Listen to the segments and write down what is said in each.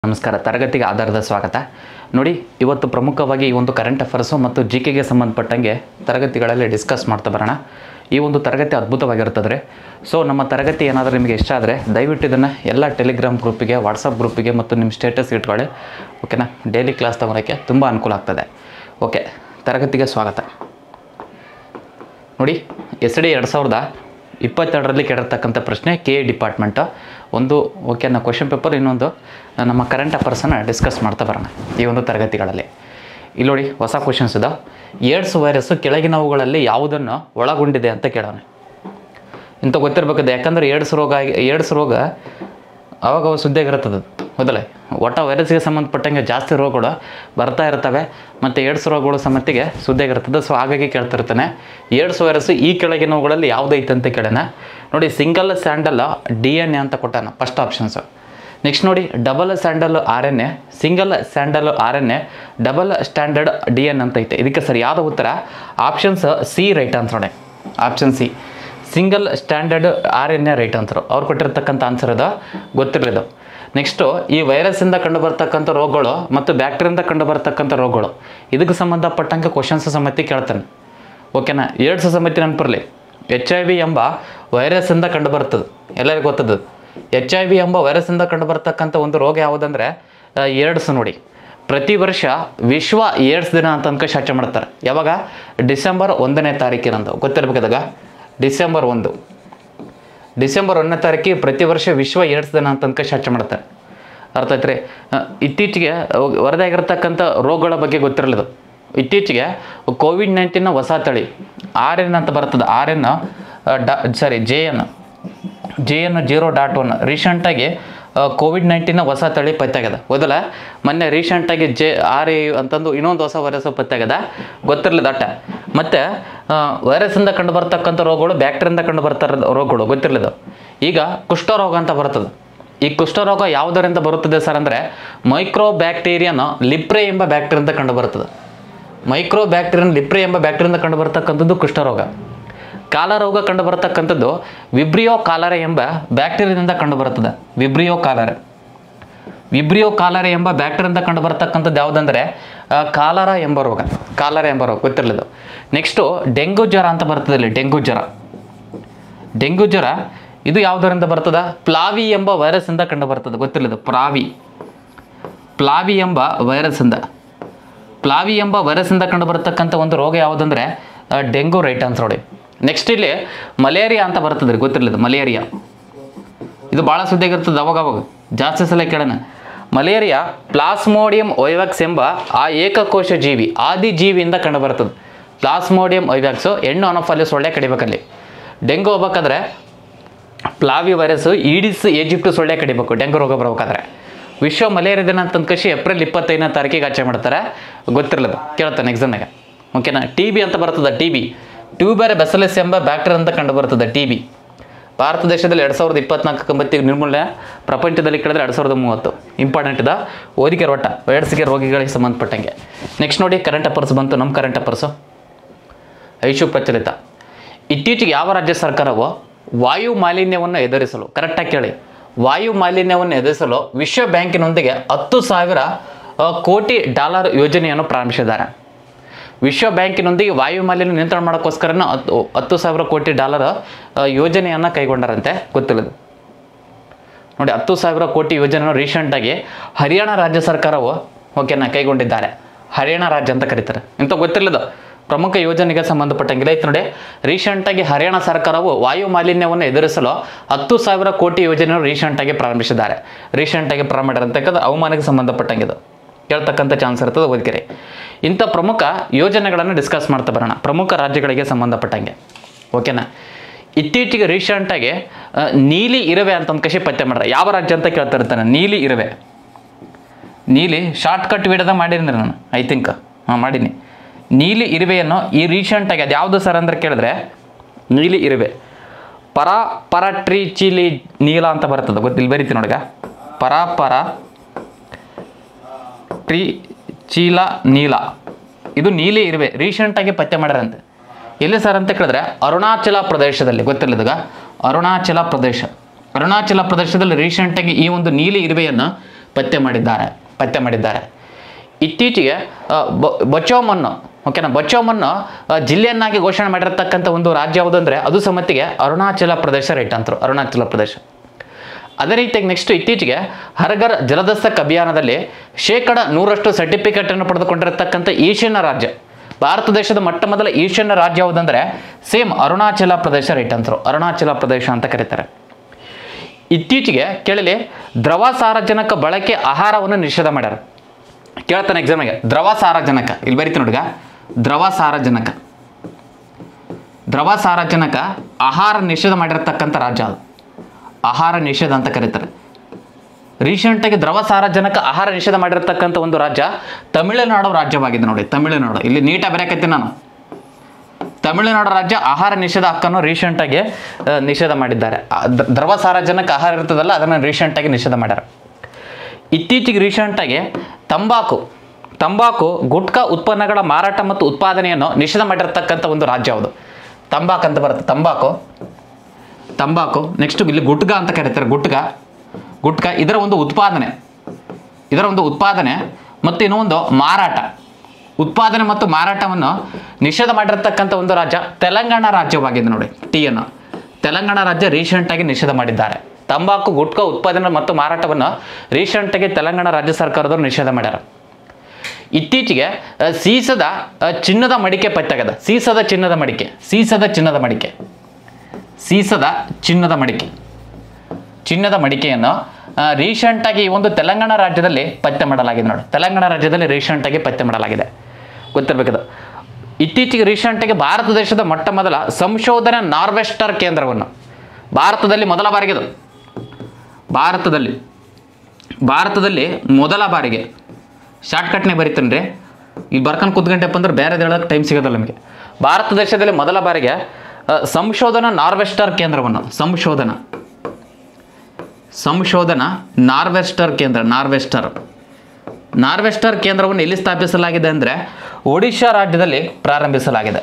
ನಮಸ್ಕಾರ. ತರಗತಿಗೆ ಆಧಾರದ ಸ್ವಾಗತ. ನೋಡಿ, ಇವತ್ತು ಪ್ರಮುಖವಾಗಿ ಈ ಒಂದು ಕರೆಂಟ್ ಅಫೇರ್ಸು ಮತ್ತು ಜಿಕೆಗೆ ಸಂಬಂಧಪಟ್ಟಂಗೆ ತರಗತಿಗಳಲ್ಲಿ ಡಿಸ್ಕಸ್ ಮಾಡ್ತಾ ಬರೋಣ. ಈ ಒಂದು ತರಗತಿ ಅದ್ಭುತವಾಗಿರ್ತದೆ. ಸೊ ನಮ್ಮ ತರಗತಿ ಏನಾದರೂ ನಿಮಗೆ ಇಷ್ಟ ಆದರೆ ದಯವಿಟ್ಟು ಇದನ್ನು ಎಲ್ಲ ಟೆಲಿಗ್ರಾಮ್ ಗ್ರೂಪಿಗೆ, ವಾಟ್ಸಪ್ ಗ್ರೂಪಿಗೆ ಮತ್ತು ನಿಮ್ಮ ಸ್ಟೇಟಸ್ ಇಟ್ಕೊಳ್ಳಿ. ಓಕೆನಾ? ಡೈಲಿ ಕ್ಲಾಸ್ ತಗೊಳಕ್ಕೆ ತುಂಬ ಅನುಕೂಲ ಆಗ್ತದೆ. ಓಕೆ, ತರಗತಿಗೆ ಸ್ವಾಗತ. ನೋಡಿ, SD 2022ರಲ್ಲಿ ಕೇಳಿರ್ತಕ್ಕಂಥ ಪ್ರಶ್ನೆ ಕೆ ಡಿಪಾರ್ಟ್ಮೆಂಟು ಒಂದು. ಓಕೆನಾ? ಕ್ವಶನ್ ಪೇಪರ್, ಇನ್ನೊಂದು ನಮ್ಮ ಕರೆಂಟ್ ಅಫೇರ್ಸನ್ನು ಡಿಸ್ಕಸ್ ಮಾಡ್ತಾ ಬರೋಣ ಈ ಒಂದು ತರಗತಿಗಳಲ್ಲಿ. ಇಲ್ಲಿ ನೋಡಿ, ಹೊಸ ಕ್ವಶನ್ಸ್ ಇದಾವೆ. ಏಡ್ಸ್ ವೈರಸ್ಸು ಕೆಳಗಿನವುಗಳಲ್ಲಿ ಯಾವುದನ್ನು ಒಳಗೊಂಡಿದೆ ಅಂತ ಕೇಳೋಣ. ಇಂಥ ಗೊತ್ತಿರಬೇಕದು. ಯಾಕಂದರೆ ಏಡ್ಸ್ ರೋಗ ಅವಾಗ ಸುದ್ದಿಯಾಗಿರ್ತದೆ, ಹೌದಲ್ಲ? ಒಟ್ಟ ವೈರಸ್ಗೆ ಸಂಬಂಧಪಟ್ಟಂಗೆ ಜಾಸ್ತಿ ರೋಗಗಳು ಬರ್ತಾ ಇರ್ತವೆ ಮತ್ತು ಏಡ್ಸ್ ರೋಗಗಳು ಸಮೇತಿಗೆ ಸುದ್ದಿಯಾಗಿರ್ತದೆ. ಸೊ ಹಾಗಾಗಿ ಕೇಳ್ತಿರ್ತಾನೆ, ಏಡ್ಸ್ ವೈರಸ್ಸು ಈ ಕೆಳಗಿನವುಗಳಲ್ಲಿ ಯಾವುದೈತೆ ಅಂತ ಕೇಳೋಣ. ನೋಡಿ, ಸಿಂಗಲ್ ಸ್ಯಾಂಡಲ್ DNA ಅಂತ ಕೊಟ್ಟಾನ, ಫಸ್ಟ್ ಆಪ್ಷನ್ಸು. ನೆಕ್ಸ್ಟ್ ನೋಡಿ, double stranded RNA, single stranded RNA, double standard DNA ಅಂತ ಐತೆ. ಇದಕ್ಕೆ ಸರಿಯಾದ ಉತ್ತರ ಆಪ್ಷನ್ಸ್ ಸಿ ರೈಟ್ ಅಂತ ನೋಡಿ. Option C, single standard RNA right ಅಂತಾರೆ. ಅವ್ರು ಕೊಟ್ಟಿರ್ತಕ್ಕಂಥ ಆನ್ಸರ್ ಅದು ಗೊತ್ತಿರಲಿದ್ದು. ನೆಕ್ಸ್ಟು, ಈ ವೈರಸ್ಸಿಂದ ಕಂಡು ಬರ್ತಕ್ಕಂಥ ರೋಗಗಳು ಮತ್ತು ಬ್ಯಾಕ್ಟೀರಿಯಿಂದ ಕಂಡು ಬರ್ತಕ್ಕಂಥ ರೋಗಗಳು, ಇದಕ್ಕೆ ಸಂಬಂಧಪಟ್ಟಂಗೆ ಕ್ವಶನ್ಸ್ ಸಮೇತಿ ಕೇಳ್ತಾನೆ. ಓಕೆನಾ? ಏಡ್ಸ್ ಸಮೇತಿ ನೆನಪಿರಲಿ. HIV ಎಂಬ ವೈರಸ್ಸಿಂದ ಕಂಡು ಬರ್ತದೆ, ಎಲ್ಲರಿಗೂ ಗೊತ್ತದ್ದು. HIV ಎಂಬ ವೈರಸ್ಸಿಂದ ಕಂಡು ಬರ್ತಕ್ಕಂಥ ಒಂದು ರೋಗ ಯಾವುದಂದರೆ ಏಡ್ಸ್. ನೋಡಿ, ಪ್ರತಿ ವರ್ಷ ವಿಶ್ವ ಏಡ್ಸ್ ದಿನ ಅಂತ ಅನ್ಕೊಂಡು ಆಚರಣೆ ಮಾಡ್ತಾರೆ. ಯಾವಾಗ? ಡಿಸೆಂಬರ್ 1ನೇ ತಾರೀಕಿನಂದು. ಗೊತ್ತಿರಬೇಕಾದಾಗ ಡಿಸೆಂಬರ್ 1ನೇ ತಾರೀಕಿಗೆ ಪ್ರತಿ ವರ್ಷ ವಿಶ್ವ ಏಡ್ಸ್ ದಿನ ಅಂತ ಅನ್ಕೊಂಡು ಆಚರಣೆ ಮಾಡ್ತಾರೆ. ಅರ್ಥ ಆಯ್ತು ರೀ? ಇತ್ತೀಚೆಗೆ ವರದಿಯಾಗಿರ್ತಕ್ಕಂಥ ರೋಗಗಳ ಬಗ್ಗೆ ಗೊತ್ತಿರಲಿಲ್ಲ. ಇತ್ತೀಚೆಗೆ ಕೋವಿಡ್-19 ಹೊಸ ತಳಿ RN ಅಂತ ಬರ್ತದೆ. JN 0.1 ರೀಸೆಂಟಾಗಿ ಕೋವಿಡ್-19 ಹೊಸ ತಳಿ ಪತ್ತೆಯಾಗಿದೆ. ಮೊದಲ ಮೊನ್ನೆ ರೀಸೆಂಟಾಗಿ RA ಅಂತಂದು ಇನ್ನೊಂದು ಹೊಸ ವೈರಸ್ ಪತ್ತೆಯಾಗಿದೆ, ಗೊತ್ತಿರಲಿಲ್ಲ ಅಟ್ಟ. ಮತ್ತು ವೈರಸ್ಸಿಂದ ಕಂಡು ಬರ್ತಕ್ಕಂಥ ರೋಗಗಳು, ಬ್ಯಾಕ್ಟೀರಿಯಿಂದ ಕಂಡು ಬರ್ತಾ ರೋಗಗಳು ಗೊತ್ತಿರಲಿಲ್ಲ. ಈಗ ಕುಷ್ಠರೋಗ ಅಂತ ಬರ್ತದೆ. ಈ ಕುಷ್ಠರೋಗ ಯಾವುದರಿಂದ ಬರುತ್ತದೆ ಸರ್ ಅಂದರೆ, ಮೈಕ್ರೋ ಬ್ಯಾಕ್ಟೀರಿಯನ್ ಲಿಪ್ರೆ ಎಂಬ ಬ್ಯಾಕ್ಟೀರಿಯಿಂದ ಕಂಡು ಬರ್ತದೆ. ಮೈಕ್ರೋ ಬ್ಯಾಕ್ಟೀರಿಯನ್ ಲಿಪ್ರೆ ಎಂಬ ಬ್ಯಾಕ್ಟೀರಿಯಿಂದ ಕಂಡು ಬರ್ತಕ್ಕಂಥದ್ದು ಕುಷ್ಠರೋಗ. ಕಾಲರೋಗ ಕಂಡು ಬರ್ತಕ್ಕಂಥದ್ದು ವಿಬ್ರಿಯೋ ಕಾಲರೆ ಎಂಬ ಬ್ಯಾಕ್ಟೀರಿಯಾದಿಂದ ಕಂಡು ಬರ್ತದೆ. ವಿಬ್ರಿಯೋ ಕಾಲರೆ ಎಂಬ ಬ್ಯಾಕ್ಟೀರಿಯಿಂದ ಕಂಡು ಬರ್ತಕ್ಕಂಥದ್ದು ಯಾವುದಂದರೆ ಕಾಲರ ಎಂಬ ರೋಗ ಗೊತ್ತಿರಲಿಲ್ಲ. ನೆಕ್ಸ್ಟು ಡೆಂಗು ಜ್ವರ ಅಂತ ಬರ್ತದೆ. ಇಲ್ಲಿ ಡೆಂಗು ಜ್ವರ ಇದು ಯಾವುದರಿಂದ ಬರ್ತದೆ? ಪ್ಲಾವಿ ಎಂಬ ವೈರಸ್ಸಿಂದ ಕಂಡು ಬರ್ತದೆ. ಗೊತ್ತಿರಲಿಲ್ಲ. ಪ್ಲಾವಿ ಎಂಬ ವೈರಸ್ಸಿಂದ ಕಂಡು ಬರ್ತಕ್ಕಂಥ ಒಂದು ರೋಗ ಯಾವುದಂದರೆ ಡೆಂಗು ರೈಟ್ ಅಂತ ನೋಡಿ. ನೆಕ್ಸ್ಟ್ ಇಲ್ಲಿ ಮಲೇರಿಯಾ ಅಂತ ಬರ್ತದೆ. ಗೊತ್ತಿರಲಿಲ್ಲ. ಮಲೇರಿಯಾ ಇದು ಭಾಳ ಸುದ್ದಿಯಾಗಿರ್ತದೆ, ಅವಾಗ ಜಾಸ್ತಿ ಸಲ ಕೇಳೋಣ. ಮಲೇರಿಯಾ ಪ್ಲಾಸ್ಮೋಡಿಯಂ ವೈವಾಕ್ಸ್ ಎಂಬ ಆ ಏಕಕೋಶ ಜೀವಿ, ಆದಿಜೀವಿಯಿಂದ ಕಂಡು ಬರ್ತದೆ. ಪ್ಲಾಸ್ಮೋಡಿಯಂ ವೈವಾಕ್ಸು ಹೆಣ್ಣು ಅನೋಫಾಲಿ ಸೊಳ್ಳೆ ಕಡಿಬೇಕಲ್ಲಿ. ಡೆಂಗು ಹೋಗ್ಬೇಕಾದ್ರೆ ಪ್ಲಾವಿ ವೈರಸ್ಸು ಈಡಿಸ್ ಈಜಿಪ್ಟು ಸೊಳ್ಳೆ ಕಡಿಬೇಕು ಡೆಂಗು ರೋಗ ಬರಬೇಕಾದ್ರೆ. ವಿಶ್ವ ಮಲೇರಿಯಾ ದಿನ ಅಂತ ಕಷಿ ಏಪ್ರಿಲ್ 25ನೇ ತಾರೀಕಿಗೆ ಆಚರಣೆ ಮಾಡ್ತಾರೆ. ಗೊತ್ತಿರಲಿಲ್ಲ, ಕೇಳ್ತಾನೆ ಎಕ್ಸಾಮ್ನಾಗ. ಓಕೆನಾ? TB ಅಂತ ಬರ್ತದೆ. ಟ್ಯೂಬರ್ ಬೆಸಲೆಸ್ ಎಂಬ ಬ್ಯಾಕ್ಟೀರಿಯಾ ಅಂತ ಕಂಡು ಬರ್ತದೆ. TB ಭಾರತ ದೇಶದಲ್ಲಿ 2024 ನಿರ್ಮೂಲನೆ, ಪ್ರಪಂಚದಲ್ಲಿ ಕೇಳಿದ್ರೆ 2030. ಇಂಪಾರ್ಟೆಂಟ್ ಇದೆ, ಓದಿಕೆ ರೊಟ್ಟ ವೈರಸ್ಗೆ ರೋಗಿಗಳಿಗೆ ಸಂಬಂಧಪಟ್ಟಂಗೆ. ನೆಕ್ಸ್ಟ್ ನೋಡಿ, ಕರೆಂಟ್ ಅಫೇರ್ಸ್ ಬಂತು. ನಮ್ಮ ಕರೆಂಟ್ ಅಫೇರ್ಸು ಐಶು ಪ್ರಚಲಿತ. ಇತ್ತೀಚೆಗೆ ಯಾವ ರಾಜ್ಯ ಸರ್ಕಾರವು ವಾಯು ಮಾಲಿನ್ಯವನ್ನು ಎದುರಿಸಲು, ಕರೆಕ್ಟಾಗಿ ಕೇಳಿ, ವಾಯು ಮಾಲಿನ್ಯವನ್ನು ಎದುರಿಸಲು ವಿಶ್ವ ಬ್ಯಾಂಕಿನೊಂದಿಗೆ $10,000 ಕೋಟಿ ಯೋಜನೆಯನ್ನು ಪ್ರಾರಂಭಿಸಿದ್ದಾರೆ. ವಿಶ್ವ ಬ್ಯಾಂಕಿನೊಂದಿಗೆ ವಾಯು ಮಾಲಿನ್ಯ ನಿಯಂತ್ರಣ ಮಾಡೋಕ್ಕೋಸ್ಕರ $10,000 ಕೋಟಿ ಯೋಜನೆಯನ್ನು ಕೈಗೊಂಡರಂತೆ. ಗೊತ್ತಿಲ್ಲ ನೋಡಿ. $10,000 ಕೋಟಿ ಯೋಜನೆಯನ್ನು ರೀಸೆಂಟಾಗಿ ಹರಿಯಾಣ ರಾಜ್ಯ ಸರ್ಕಾರವು ಕೈಗೊಂಡಿದ್ದಾರೆ. ಹರಿಯಾಣ ರಾಜ್ಯ ಅಂತ ಕರೀತಾರೆ. ಇಂಥ ಗೊತ್ತಿಲ್ಲದ ಪ್ರಮುಖ ಯೋಜನೆಗೆ ಸಂಬಂಧಪಟ್ಟಂಗಿಲ್ಲ ಐತೆ ನೋಡಿ. ರೀಸೆಂಟಾಗಿ ಹರಿಯಾಣ ಸರ್ಕಾರವು ವಾಯು ಮಾಲಿನ್ಯವನ್ನು ಎದುರಿಸಲು $10,000 ಕೋಟಿ ಯೋಜನೆಯನ್ನು ರೀಸೆಂಟಾಗಿ ಪ್ರಾರಂಭಿಸಿದ್ದಾರೆ. ರೀಸೆಂಟಾಗಿ ಪ್ರಾರಂಭಿಸಿದಂತಕ್ಕಂಥ ಹವಾಮಾನಕ್ಕೆ ಸಂಬಂಧಪಟ್ಟಂಗಿದು ಕೇಳ್ತಕ್ಕಂಥ ಚಾನ್ಸ್ ಇರ್ತದೆ. ಓದ್ಕೆರೆ ಇಂಥ ಪ್ರಮುಖ ಯೋಜನೆಗಳನ್ನು ಡಿಸ್ಕಸ್ ಮಾಡ್ತಾ ಬರೋಣ, ಪ್ರಮುಖ ರಾಜ್ಯಗಳಿಗೆ ಸಂಬಂಧಪಟ್ಟಂಗೆ. ಓಕೆನಾ? ಇತ್ತೀಚೆಗೆ ರೀಸೆಂಟಾಗಿ ನೀಲಿ ಇರುವೆ ಅಂತ ಒಂದು ಕಷಿ ಪತ್ತೆ ಮಾಡ್ರೆ. ಯಾವ ರಾಜ್ಯ ಅಂತ ಕೇಳ್ತಾ ಇರ್ತಾನೆ. ನೀಲಿ ಶಾರ್ಟ್ಕಟ್ ವಿಡಿಯೋದ ಮಾಡೀನಿ ನಾನು, ಐ ಥಿಂಕ್. ಮಾಡೀನಿ. ನೀಲಿ ಇರುವೆಯನ್ನು ಈ ರೀಸೆಂಟಾಗಿ ಅದು ಯಾವುದು ಸರ್ ಅಂದ್ರೆ ಕೇಳಿದ್ರೆ, ನೀಲಿ ಇರುವೆ ಪರಾಪರಟ್ರಿಚಿಲಿ ನೀಲ ಅಂತ ಬರ್ತದೆ. ಗೊತ್ತಿಲ್ಲ, ಬರೀತೀನಿ ನೋಡಿಗ. ಪರಾಪರಟ್ರಿಚಿಲ ನೀಲ, ಇದು ನೀಲಿ ಇರುವೆ ರೀಸೆಂಟಾಗಿ ಪತ್ತೆ ಮಾಡ್ಯಾರಂತೆ. ಎಲ್ಲಿ ಸರ್ ಅಂತ ಕೇಳಿದ್ರೆ ಅರುಣಾಚಲ ಪ್ರದೇಶದಲ್ಲಿ. ಗೊತ್ತಿಲ್ಲದಾಗ ಅರುಣಾಚಲ ಪ್ರದೇಶದಲ್ಲಿ ರೀಸೆಂಟಾಗಿ ಈ ಒಂದು ನೀಲಿ ಇರುವೆಯನ್ನು ಪತ್ತೆ ಮಾಡಿದ್ದಾರೆ. ಇತ್ತೀಚೆಗೆ ಬಚೌಮನ್ನು ಓಕೆನಾ, ಬಚೌಮನ್ನು ಜಿಲ್ಲೆಯನ್ನಾಗಿ ಘೋಷಣೆ ಮಾಡಿರತಕ್ಕಂಥ ಒಂದು ರಾಜ್ಯ ಯಾವುದು ಅಂದರೆ ಅದು ಸಮ್ಮತಿಗೆ ಅರುಣಾಚಲ ಪ್ರದೇಶ ರೈಟ್ ಅಂತರು, ಅರುಣಾಚಲ ಪ್ರದೇಶ. ಅದೇ ರೀತಿಯಾಗಿ ನೆಕ್ಸ್ಟ್ ಇತ್ತೀಚೆಗೆ ಹರ್ಘರ್ ಜಲದಸ್ತಕ್ ಅಭಿಯಾನದಲ್ಲಿ 100% ಸರ್ಟಿಫಿಕೇಟನ್ನು ಪಡೆದುಕೊಂಡಿರತಕ್ಕಂಥ ಈಶಾನ್ಯ ರಾಜ್ಯ, ಭಾರತ ದೇಶದ ಮೊಟ್ಟ ಮೊದಲ ಈಶಾನ್ಯ ರಾಜ್ಯ ಯಾವುದಂದರೆ ಸೇಮ್ ಅರುಣಾಚಲ ಪ್ರದೇಶ ರೈಟ್ ಅಂತರು, ಅರುಣಾಚಲ ಪ್ರದೇಶ ಅಂತ ಕರೀತಾರೆ. ಇತ್ತೀಚೆಗೆ ಕೇಳಲಿ ದ್ರವ ಸಾರಜನಕ ಬಳಕೆ ಆಹಾರವನ್ನು ನಿಷೇಧ ಮಾಡ್ಯಾರ. ಕೇಳ್ತಾನೆ ಎಕ್ಸಾಮಿಗೆ, ದ್ರವ ಸಾರಜನಕ ಇಲ್ಲಿ ಬರೀತೀನಿ ನೋಡ್ಗ, ದ್ರವ ಸಾರಜನಕ ಆಹಾರ ನಿಷೇಧ ಮಾಡಿರತಕ್ಕಂಥ ರಾಜ್ಯ ಅದು, ಆಹಾರ ನಿಷೇಧ ಅಂತ ಕರೀತಾರೆ. ರೀಸೆಂಟಾಗಿ ದ್ರವ ಸಾರಜನಕ ಆಹಾರ ನಿಷೇಧ ಮಾಡಿರತಕ್ಕಂಥ ಒಂದು ರಾಜ್ಯ ತಮಿಳುನಾಡು ರಾಜ್ಯವಾಗಿದೆ ನೋಡಿ, ತಮಿಳುನಾಡು. ಇಲ್ಲಿ ನೀಟಾಗಿ ಬರೆಯಕತ್ತೀನಿ ನಾನು, ತಮಿಳುನಾಡು ರಾಜ್ಯ ಆಹಾರ ನಿಷೇಧ ಹಕ್ಕನ್ನು ರೀಸೆಂಟಾಗಿ ನಿಷೇಧ ಮಾಡಿದ್ದಾರೆ. ದ್ರವ ಸಾರಜನಕ ಆಹಾರ ಇರ್ತದಲ್ಲ ಅದನ್ನು ರೀಸೆಂಟಾಗಿ ನಿಷೇಧ ಮಾಡ್ಯಾರ. ಇತ್ತೀಚೆಗೆ ರೀಸೆಂಟಾಗಿ ತಂಬಾಕು ಗುಟ್ಕಾ ಉತ್ಪನ್ನಗಳ ಮಾರಾಟ ಮತ್ತು ಉತ್ಪಾದನೆಯನ್ನು ನಿಷೇಧ ಮಾಡಿರತಕ್ಕಂಥ ಒಂದು ರಾಜ್ಯ ಯಾವುದು? ತಂಬಾಕು ಅಂತ ಬರುತ್ತೆ, ತಂಬಾಕು. ನೆಕ್ಸ್ಟ್ ಇಲ್ಲಿ ಗುಟ್ಕಾ ಅಂತ ಕರೀತಾರೆ, ಗುಟ್ಕಾ ಇದರ ಒಂದು ಉತ್ಪಾದನೆ ಮತ್ತು ಇನ್ನೊಂದು ಮಾರಾಟ, ಉತ್ಪಾದನೆ ಮತ್ತು ಮಾರಾಟವನ್ನು ನಿಷೇಧ ಮಾಡಿರತಕ್ಕಂಥ ಒಂದು ರಾಜ್ಯ ತೆಲಂಗಾಣ ರಾಜ್ಯವಾಗಿದೆ ನೋಡಿ. ಟೀಯನ್ನು ತೆಲಂಗಾಣ ರಾಜ್ಯ ರೀಸೆಂಟಾಗಿ ನಿಷೇಧ ಮಾಡಿದ್ದಾರೆ. ತಂಬಾಕು ಗುಟ್ಕಾ ಉತ್ಪಾದನೆ ಮತ್ತು ಮಾರಾಟವನ್ನು ರೀಸೆಂಟಾಗಿ ತೆಲಂಗಾಣ ರಾಜ್ಯ ಸರ್ಕಾರದವರು ನಿಷೇಧ ಮಾಡ್ಯಾರ. ಇತ್ತೀಚೆಗೆ ಸೀಸದ ಚಿನ್ನದ ಮಡಿಕೆ ಪತ್ತೆಯಾಗದ, ಸೀಸದ ಚಿನ್ನದ ಮಡಿಕೆಯನ್ನು ರೀಸೆಂಟಾಗಿ ಈ ಒಂದು ತೆಲಂಗಾಣ ರಾಜ್ಯದಲ್ಲಿ ಪತ್ತೆ ಮಾಡಲಾಗಿದೆ ನೋಡಿ, ತೆಲಂಗಾಣ ರಾಜ್ಯದಲ್ಲಿ ರೀಸೆಂಟಾಗಿ ಪತ್ತೆ ಮಾಡಲಾಗಿದೆ, ಗೊತ್ತಿರಬೇಕದು. ಇತ್ತೀಚೆಗೆ ರೀಸೆಂಟಾಗಿ ಭಾರತ ದೇಶದ ಮೊಟ್ಟ ಮೊದಲ ಸಂಶೋಧನಾ ನಾರ್ವೆಸ್ಟರ್ ಕೇಂದ್ರವನ್ನು ಭಾರತದಲ್ಲಿ ಮೊದಲ ಬಾರಿಗೆ ಶಾರ್ಟ್ಕಟ್ನೇ ಬರೀತಾನೆ ರೀ, ಈಗ ಬರ್ಕೊಂಡು ಕೂತ್ಕೊಂಡಪ್ಪ ಅಂದ್ರೆ ಬೇರೆ ಹೇಳೋಕ್ಕೆ ಟೈಮ್ ಸಿಗೋದಲ್ಲ ನಮಗೆ. ಭಾರತ ದೇಶದಲ್ಲಿ ಮೊದಲ ಬಾರಿಗೆ ಸಂಶೋಧನಾ ನಾರ್ವೆಸ್ಟರ್ ಕೇಂದ್ರವನ್ನು ಸಂಶೋಧನಾ ನಾರ್ವೆಸ್ಟರ್ ಕೇಂದ್ರವನ್ನು ಎಲ್ಲಿ ಸ್ಥಾಪಿಸಲಾಗಿದೆ ಅಂದರೆ ಒಡಿಶಾ ರಾಜ್ಯದಲ್ಲಿ ಪ್ರಾರಂಭಿಸಲಾಗಿದೆ.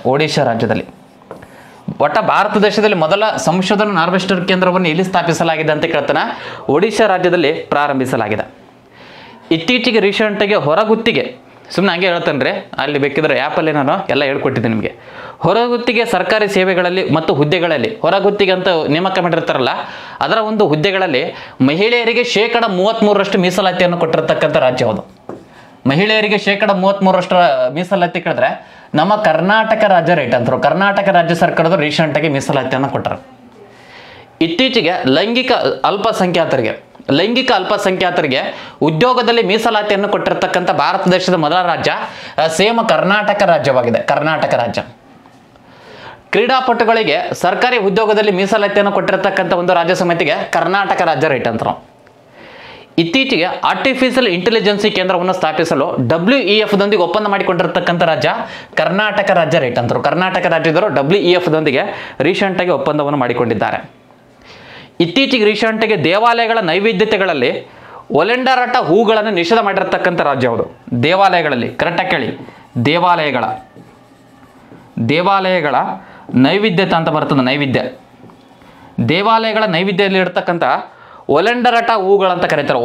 ಒಟ್ಟ ಭಾರತ ದೇಶದಲ್ಲಿ ಮೊದಲ ಸಂಶೋಧನಾ ನಾರ್ವೆಸ್ಟರ್ ಕೇಂದ್ರವನ್ನು ಎಲ್ಲಿ ಸ್ಥಾಪಿಸಲಾಗಿದೆ ಅಂತ ಕೇಳ್ತಾನೆ, ಒಡಿಶಾ ರಾಜ್ಯದಲ್ಲಿ ಪ್ರಾರಂಭಿಸಲಾಗಿದೆ. ಇತ್ತೀಚೆಗೆ ರೀಸೆಂಟಾಗಿ ಹೊರಗುತ್ತಿಗೆ, ಸುಮ್ಮನೆ ಹಂಗೆ ಹೇಳ್ತಾನೆ ರೀ, ಅಲ್ಲಿ ಬೇಕಿದ್ರೆ ಆ್ಯಪಲ್ಲಿ ನಾನು ಎಲ್ಲ ಹೇಳ್ಕೊಟ್ಟಿದ್ದೆ ನಿಮಗೆ. ಹೊರಗುತ್ತಿಗೆ ಸರ್ಕಾರಿ ಸೇವೆಗಳಲ್ಲಿ ಮತ್ತು ಹುದ್ದೆಗಳಲ್ಲಿ ಹೊರಗುತ್ತಿಗೆ ಅಂತ ನೇಮಕ ಮಾಡಿರ್ತಾರಲ್ಲ ಅದರ ಒಂದು ಹುದ್ದೆಗಳಲ್ಲಿ ಮಹಿಳೆಯರಿಗೆ 33% ಮೀಸಲಾತಿಯನ್ನು ಕೊಟ್ಟಿರತಕ್ಕಂಥ ರಾಜ್ಯ ಯಾವುದು? ಮಹಿಳೆಯರಿಗೆ 33% ಮೀಸಲಾತಿ ಕೇಳಿದ್ರೆ ನಮ್ಮ ಕರ್ನಾಟಕ ರಾಜ್ಯ ರೈಟ್ ಅಂತರು, ಕರ್ನಾಟಕ ರಾಜ್ಯ ಸರ್ಕಾರದ ರೀಸೆಂಟಾಗಿ ಮೀಸಲಾತಿಯನ್ನು ಕೊಟ್ಟರು. ಇತ್ತೀಚೆಗೆ ಲೈಂಗಿಕ ಅಲ್ಪಸಂಖ್ಯಾತರಿಗೆ ಉದ್ಯೋಗದಲ್ಲಿ ಮೀಸಲಾತಿಯನ್ನು ಕೊಟ್ಟಿರತಕ್ಕಂಥ ಭಾರತ ದೇಶದ ಮೊದಲ ರಾಜ್ಯ ಸೇಮ್ ಕರ್ನಾಟಕ ರಾಜ್ಯವಾಗಿದೆ, ಕರ್ನಾಟಕ ರಾಜ್ಯ. ಕ್ರೀಡಾಪಟುಗಳಿಗೆ ಸರ್ಕಾರಿ ಉದ್ಯೋಗದಲ್ಲಿ ಮೀಸಲಾತಿಯನ್ನು ಕೊಟ್ಟಿರತಕ್ಕಂಥ ಒಂದು ರಾಜ್ಯ ಸಮಿತಿಗೆ ಕರ್ನಾಟಕ ರಾಜ್ಯ ರೈಟ್ ಅಂತರು. ಇತ್ತೀಚೆಗೆ ಆರ್ಟಿಫಿಷಿಯಲ್ ಇಂಟೆಲಿಜೆನ್ಸಿ ಕೇಂದ್ರವನ್ನು ಸ್ಥಾಪಿಸಲು WEF ದೊಂದಿಗೆ ಒಪ್ಪಂದ ಮಾಡಿಕೊಂಡಿರತಕ್ಕಂಥ ರಾಜ್ಯ ಕರ್ನಾಟಕ ರಾಜ್ಯ ರೈಟ್ ಅಂತರು. ಕರ್ನಾಟಕ ರಾಜ್ಯದವರು WEF ದೊಂದಿಗೆ ರೀಸೆಂಟಾಗಿ ಒಪ್ಪಂದವನ್ನು ಮಾಡಿಕೊಂಡಿದ್ದಾರೆ. ಇತ್ತೀಚೆಗೆ ರೀಸೆಂಟಾಗಿ ದೇವಾಲಯಗಳ ನೈವೇದ್ಯತೆಗಳಲ್ಲಿ ಒಲೆಂಡರಾಟ ಹೂಗಳನ್ನು ನಿಷೇಧ ಮಾಡಿರತಕ್ಕಂಥ ರಾಜ್ಯ ಯಾವುದು? ದೇವಾಲಯಗಳಲ್ಲಿ ಕರೆಕ್ಟಾಗಿ ಕೇಳಿ, ದೇವಾಲಯಗಳ ನೈವೇದ್ಯತೆ ಅಂತ ಬರ್ತದೆ, ದೇವಾಲಯಗಳ ನೈವೇದ್ಯದಲ್ಲಿ ಇರತಕ್ಕಂಥ ಒಲೆಂಡರಾಟ ಹೂಗಳಂತ ಕರೀತಾರೆ.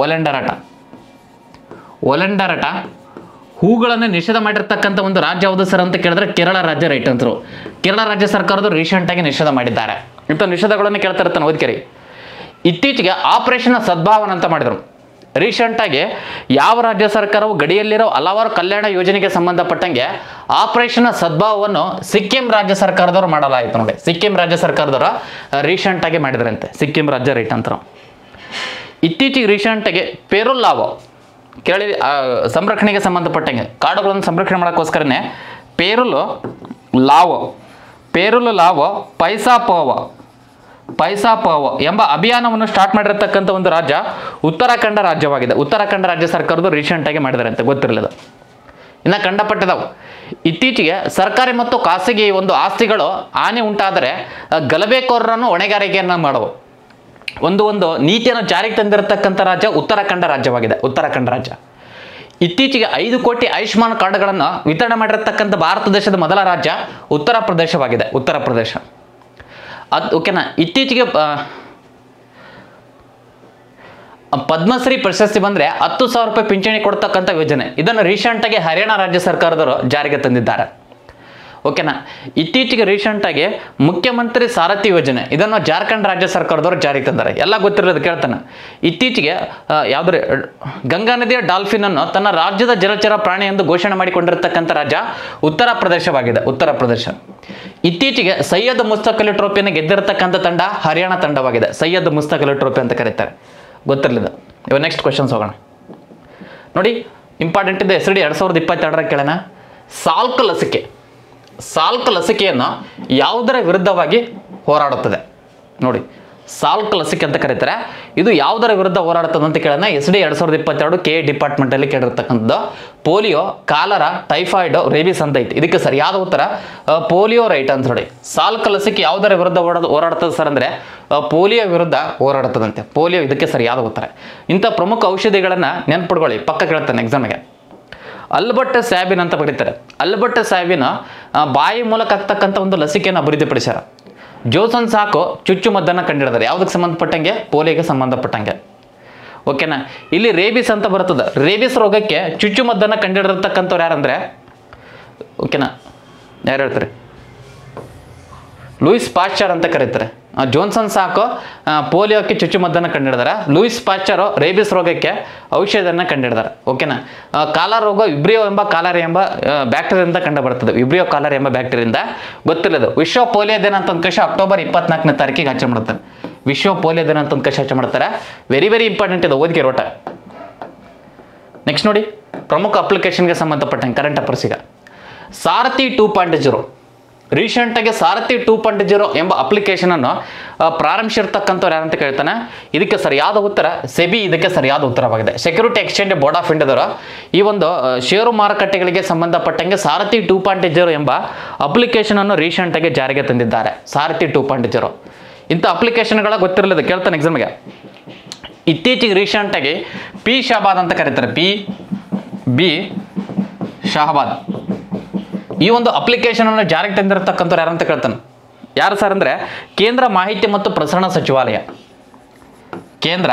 ಒಲೆಂಡರಾಟ ಹೂಗಳನ್ನು ನಿಷೇಧ ಮಾಡಿರ್ತಕ್ಕಂಥ ಒಂದು ರಾಜ್ಯ ಯಾವುದು ಸರ್ ಅಂತ ಕೇಳಿದ್ರೆ ಕೇರಳ ರಾಜ್ಯ ರೈಟ್ ಅಂತರು. ಕೇರಳ ರಾಜ್ಯ ಸರ್ಕಾರದವರು ರೀಸೆಂಟಾಗಿ ನಿಷೇಧ ಮಾಡಿದ್ದಾರೆ. ಇಂಥ ನಿಷೇಧಗಳನ್ನು ಕೇಳ್ತಾ ಇರ್ತಾನೆ ಓದ್ಕೇರಿ. ಇತ್ತೀಚೆಗೆ ಆಪರೇಷನ್ ಸದ್ಭಾವನ ಅಂತ ಮಾಡಿದರು. ರೀಸೆಂಟಾಗಿ ಯಾವ ರಾಜ್ಯ ಸರ್ಕಾರವು ಗಡಿಯಲ್ಲಿರೋ ಹಲವಾರು ಕಲ್ಯಾಣ ಯೋಜನೆಗೆ ಸಂಬಂಧಪಟ್ಟಂಗೆ ಆಪರೇಷನ್ ಸದ್ಭಾವವನ್ನು ಸಿಕ್ಕಿಂ ರಾಜ್ಯ ಸರ್ಕಾರದವರು ಮಾಡಲಾಯಿತು ನೋಡಿ. ಸಿಕ್ಕಿಂ ರಾಜ್ಯ ಸರ್ಕಾರದವರು ರೀಸೆಂಟಾಗಿ ಮಾಡಿದ್ರಂತೆ, ಸಿಕ್ಕಿಂ ರಾಜ್ಯ ರೈಟ್ ಅಂತ. ಇತ್ತೀಚೆಗೆ ರೀಸೆಂಟಾಗಿ ಪೇರುಲ್ ಲಾವೋ ಕೇಳಿ ಸಂರಕ್ಷಣೆಗೆ ಸಂಬಂಧಪಟ್ಟಂಗೆ ಕಾಡುಗಳನ್ನು ಸಂರಕ್ಷಣೆ ಮಾಡೋಕ್ಕೋಸ್ಕರನೇ ಪೇರುಲ್ ಲಾವೋ ಪೈಸಾ ಪೋವೋ ಎಂಬ ಅಭಿಯಾನವನ್ನು ಸ್ಟಾರ್ಟ್ ಮಾಡಿರತಕ್ಕಂಥ ಒಂದು ರಾಜ್ಯ ಉತ್ತರಾಖಂಡ ರಾಜ್ಯವಾಗಿದೆ. ಉತ್ತರಾಖಂಡ ರಾಜ್ಯ ಸರ್ಕಾರದ್ದು ರೀಸೆಂಟಾಗಿ ಮಾಡಿದಾರಂತೆ, ಗೊತ್ತಿರಲಿಲ್ಲ. ಇನ್ನು ಕಂಡಪಟ್ಟಿದವು. ಇತ್ತೀಚೆಗೆ ಸರ್ಕಾರಿ ಮತ್ತು ಖಾಸಗಿ ಒಂದು ಆಸ್ತಿಗಳು ಹಾನಿ ಉಂಟಾದರೆ ಗಲಭೆಕೋರರನ್ನು ಹೊಣೆಗಾರಿಕೆಯನ್ನು ಮಾಡುವ ಒಂದು ನೀತಿಯನ್ನು ಜಾರಿಗೆ ತಂದಿರತಕ್ಕಂಥ ರಾಜ್ಯ ಉತ್ತರಾಖಂಡ ರಾಜ್ಯವಾಗಿದೆ, ಉತ್ತರಾಖಂಡ ರಾಜ್ಯ. ಇತ್ತೀಚೆಗೆ 5 ಕೋಟಿ ಆಯುಷ್ಮಾನ್ ಕಾರ್ಡ್ಗಳನ್ನು ವಿತರಣೆ ಮಾಡಿರತಕ್ಕಂಥ ಭಾರತ ದೇಶದ ಮೊದಲ ರಾಜ್ಯ ಉತ್ತರ ಪ್ರದೇಶವಾಗಿದೆ, ಉತ್ತರ ಪ್ರದೇಶ. ಓಕೆನಾ. ಇತ್ತೀಚೆಗೆ ಪದ್ಮಶ್ರೀ ಪ್ರಶಸ್ತಿ ಬಂದರೆ 10,000 ರೂಪಾಯಿ ಪಿಂಚಣಿ ಕೊಡ್ತಕ್ಕಂಥ ಯೋಜನೆ. ಇದನ್ನು ರೀಸೆಂಟಾಗಿ ಹರಿಯಾಣ ರಾಜ್ಯ ಸರ್ಕಾರದವರು ಜಾರಿಗೆ ತಂದಿದ್ದಾರೆ. ಓಕೆನಾ. ಇತ್ತೀಚೆಗೆ ರೀಸೆಂಟಾಗಿ ಮುಖ್ಯಮಂತ್ರಿ ಸಾರಥಿ ಯೋಜನೆ ಇದನ್ನು ಜಾರ್ಖಂಡ್ ರಾಜ್ಯ ಸರ್ಕಾರದವರು ಜಾರಿಗೆ ತಂದಾರೆ. ಎಲ್ಲ ಗೊತ್ತಿರೋದು ಕೇಳ್ತಾನೆ. ಇತ್ತೀಚೆಗೆ ಯಾವುದ್ರೆ ಗಂಗಾ ನದಿಯ ಡಾಲ್ಫಿನ್ ಅನ್ನು ತನ್ನ ರಾಜ್ಯದ ಜಲಚರ ಪ್ರಾಣಿ ಎಂದು ಘೋಷಣೆ ಮಾಡಿಕೊಂಡಿರತಕ್ಕಂಥ ರಾಜ್ಯ ಉತ್ತರ ಪ್ರದೇಶವಾಗಿದೆ. ಉತ್ತರ ಪ್ರದೇಶ. ಇತ್ತೀಚೆಗೆ ಸೈಯದ್ ಮುಸ್ತಕ್ ಅಲಿ ಟ್ರೋಫಿಯನ್ನು ಗೆದ್ದಿರತಕ್ಕಂಥ ತಂಡ ಹರಿಯಾಣ ತಂಡವಾಗಿದೆ. ಸೈಯದ್ ಮುಸ್ತಕ್ ಅಲಿ ಟ್ರೋಫಿ ಅಂತ ಕರೀತಾರೆ. ಗೊತ್ತಿರಲಿಲ್ಲ. ಇವಾಗ ನೆಕ್ಸ್ಟ್ ಕ್ವಶನ್ಸ್ ಹೋಗೋಣ ನೋಡಿ. ಇಂಪಾರ್ಟೆಂಟ್ ಇದೆ. SSD 2022 ಕೇಳೋಣ. ಸಾಲ್ಕ್ ಲಸಿಕೆಯನ್ನು ಯಾವುದರ ವಿರುದ್ಧವಾಗಿ ಹೋರಾಡುತ್ತದೆ ನೋಡಿ. ಸಾಲ್ಕ್ ಲಸಿಕೆ ಅಂತ ಕರೀತಾರೆ. ಇದು ಯಾವುದರ ವಿರುದ್ಧ ಹೋರಾಡುತ್ತದೆ ಅಂತ ಕೇಳೋಣ. SSD 2022 KA ಡಿಪಾರ್ಟ್ಮೆಂಟಲ್ಲಿ ಕೇಳಿರ್ತಕ್ಕಂಥದ್ದು ಪೋಲಿಯೋ, ಕಾಲರಾ, ಟೈಫಾಯ್ಡ್, ರೇಬಿಸ್ ಅಂತ ಐತಿ. ಇದಕ್ಕೆ ಸರಿಯಾದ ಉತ್ತರ ಪೋಲಿಯೋ ರೈಟ್ ಅಂತ ನೋಡಿ. ಸಾಲ್ಕ್ ಲಸಿಕೆ ಯಾವುದರ ವಿರುದ್ಧ ಹೋರಾಡುತ್ತದೆ ಸರ್ ಅಂದರೆ ಪೋಲಿಯೋ ವಿರುದ್ಧ ಹೋರಾಡುತ್ತದಂತೆ. ಪೋಲಿಯೋ ಇದಕ್ಕೆ ಸರಿಯಾದ ಉತ್ತರ. ಇಂಥ ಪ್ರಮುಖ ಔಷಧಿಗಳನ್ನು ನೆನ್ಪಿಡ್ಕೊಳ್ಳಿ, ಪಕ್ಕ ಕೇಳ್ತಾನೆ ಎಕ್ಸಾಮಿಗೆ. ಅಲ್ಬರ್ಟ್ ಸ್ಯಾಬಿನ್ ಅಂತ ಬರೀತಾರೆ. ಅಲ್ಬರ್ಟ್ ಸ್ಯಾಬಿನ್ ಬಾಯಿ ಮೂಲಕ ಆಗ್ತಕ್ಕಂಥ ಒಂದು ಲಸಿಕೆಯನ್ನು ಅಭಿವೃದ್ಧಿಪಡಿಸ್ಯಾರ. ಜೋಸನ್ ಸಾಕು ಚುಚ್ಚುಮದ್ದನ್ನು ಕಂಡಿಡಿದಾರೆ. ಯಾವುದಕ್ಕೆ ಸಂಬಂಧಪಟ್ಟಂಗೆ? ಪೋಲಿಯೋಗೆ ಸಂಬಂಧಪಟ್ಟಂಗೆ. ಓಕೆನಾ. ಇಲ್ಲಿ ರೇಬಿಸ್ ಅಂತ ಬರ್ತದೆ. ರೇಬಿಸ್ ರೋಗಕ್ಕೆ ಚುಚ್ಚುಮದ್ದನ್ನು ಕಂಡಿಡಿರ್ತಕ್ಕಂಥವ್ರು ಯಾರಂದರೆ ಓಕೆನಾ, ಯಾರು ಹೇಳ್ತಾರೆ? ಲೂಯಿಸ್ ಪಾಶ್ಚರ್ ಅಂತ ಕರೀತಾರೆ. ಜೋನ್ಸನ್ ಸಾಕು ಪೋಲಿಯೋಕ್ಕೆ ಚುಚ್ಚುಮದ್ದನ್ನು ಕಂಡಿಡಿದಾರೆ. ಲೂಯಿಸ್ ಪಾಶ್ಚರು ರೇಬಿಸ್ ರೋಗಕ್ಕೆ ಔಷಧಿಯನ್ನು ಕಂಡಿಡಿದಾರೆ. ಓಕೆನಾ. ಕಾಲಾ ರೋಗ ವಿಬ್ರಿಯೋ ಎಂಬ ಕಾಲರಿ ಎಂಬ ಬ್ಯಾಕ್ಟೀರಿಯಿಂದ ಕಂಡು ಬರ್ತದೆ. ವಿಬ್ರಿಯೋ ಕಾಲರಿ ಎಂಬ ಬ್ಯಾಕ್ಟೀರಿಯಿಂದ. ಗೊತ್ತಿಲ್ಲದು. ವಿಶ್ವ ಪೋಲಿಯೋ ದಿನ ಅಂತ ಒಂದು ಕಷ ಅಕ್ಟೋಬರ್ 24ನೇ ತಾರೀಕಿಗೆ ಆಚರಣೆ ಮಾಡ್ತಾರೆ. ವಿಶ್ವ ಪೋಲಿಯೋ ದಿನ ಅಂತ ಒಂದು ಕಷ ಆಚರಣೆ ಮಾಡ್ತಾರೆ. ವೆರಿ ವೆರಿ ಇಂಪಾರ್ಟೆಂಟ್ ಇದೆ, ಓದಿಗೆ ರೋಟ. ನೆಕ್ಸ್ಟ್ ನೋಡಿ, ಪ್ರಮುಖ ಅಪ್ಲಿಕೇಶನ್ಗೆ ಸಂಬಂಧಪಟ್ಟಂಗೆ ಕರೆಂಟ್ ಅಫೇರ್ಸ್. ಈಗ ಸಾರಥಿ 2.0 ರೀಸೆಂಟಾಗಿ ಸಾರಥಿ 2.0 ಎಂಬ ಅಪ್ಲಿಕೇಶನನ್ನು ಪ್ರಾರಂಭಿಸಿರ್ತಕ್ಕಂಥವ್ರು ಯಾರಂತ ಕೇಳ್ತಾನೆ. ಇದಕ್ಕೆ ಸರಿಯಾದ ಉತ್ತರ ಸೆಬಿ ಇದಕ್ಕೆ ಸರಿಯಾದ ಉತ್ತರವಾಗಿದೆ. ಸೆಕ್ಯೂರಿಟಿ ಎಕ್ಸ್ಚೇಂಜ್ ಬೋರ್ಡ್ ಆಫ್ ಇಂಡಿಯಾದವರು ಈ ಒಂದು ಷೇರು ಮಾರುಕಟ್ಟೆಗಳಿಗೆ ಸಂಬಂಧಪಟ್ಟಂಗೆ ಸಾರಥಿ 2.0 ಎಂಬ ಅಪ್ಲಿಕೇಶನನ್ನು ರೀಸೆಂಟಾಗಿ ಜಾರಿಗೆ ತಂದಿದ್ದಾರೆ. ಸಾರಥಿ 2.0 ಇಂಥ ಅಪ್ಲಿಕೇಶನ್ಗಳ ಗೊತ್ತಿರಲಿದೆ, ಕೇಳ್ತಾನೆ ಎಕ್ಸಾಮಿಗೆ. ಇತ್ತೀಚೆಗೆ ರೀಸೆಂಟಾಗಿ ಪಿ ಶಹಬಾದ್ ಅಂತ ಕರೀತಾರೆ. ಬಿ ಶಹಬಾದ್ ಈ ಒಂದು ಅಪ್ಲಿಕೇಶನ್ ಅನ್ನು ಜಾರಿಗೆ ತಂದಿರತಕ್ಕಂಥವ್ರು ಯಾರಂತ ಕೇಳ್ತಾನೆ. ಯಾರು ಸರ್ ಅಂದರೆ ಕೇಂದ್ರ ಮಾಹಿತಿ ಮತ್ತು ಪ್ರಸರಣ ಸಚಿವಾಲಯ. ಕೇಂದ್ರ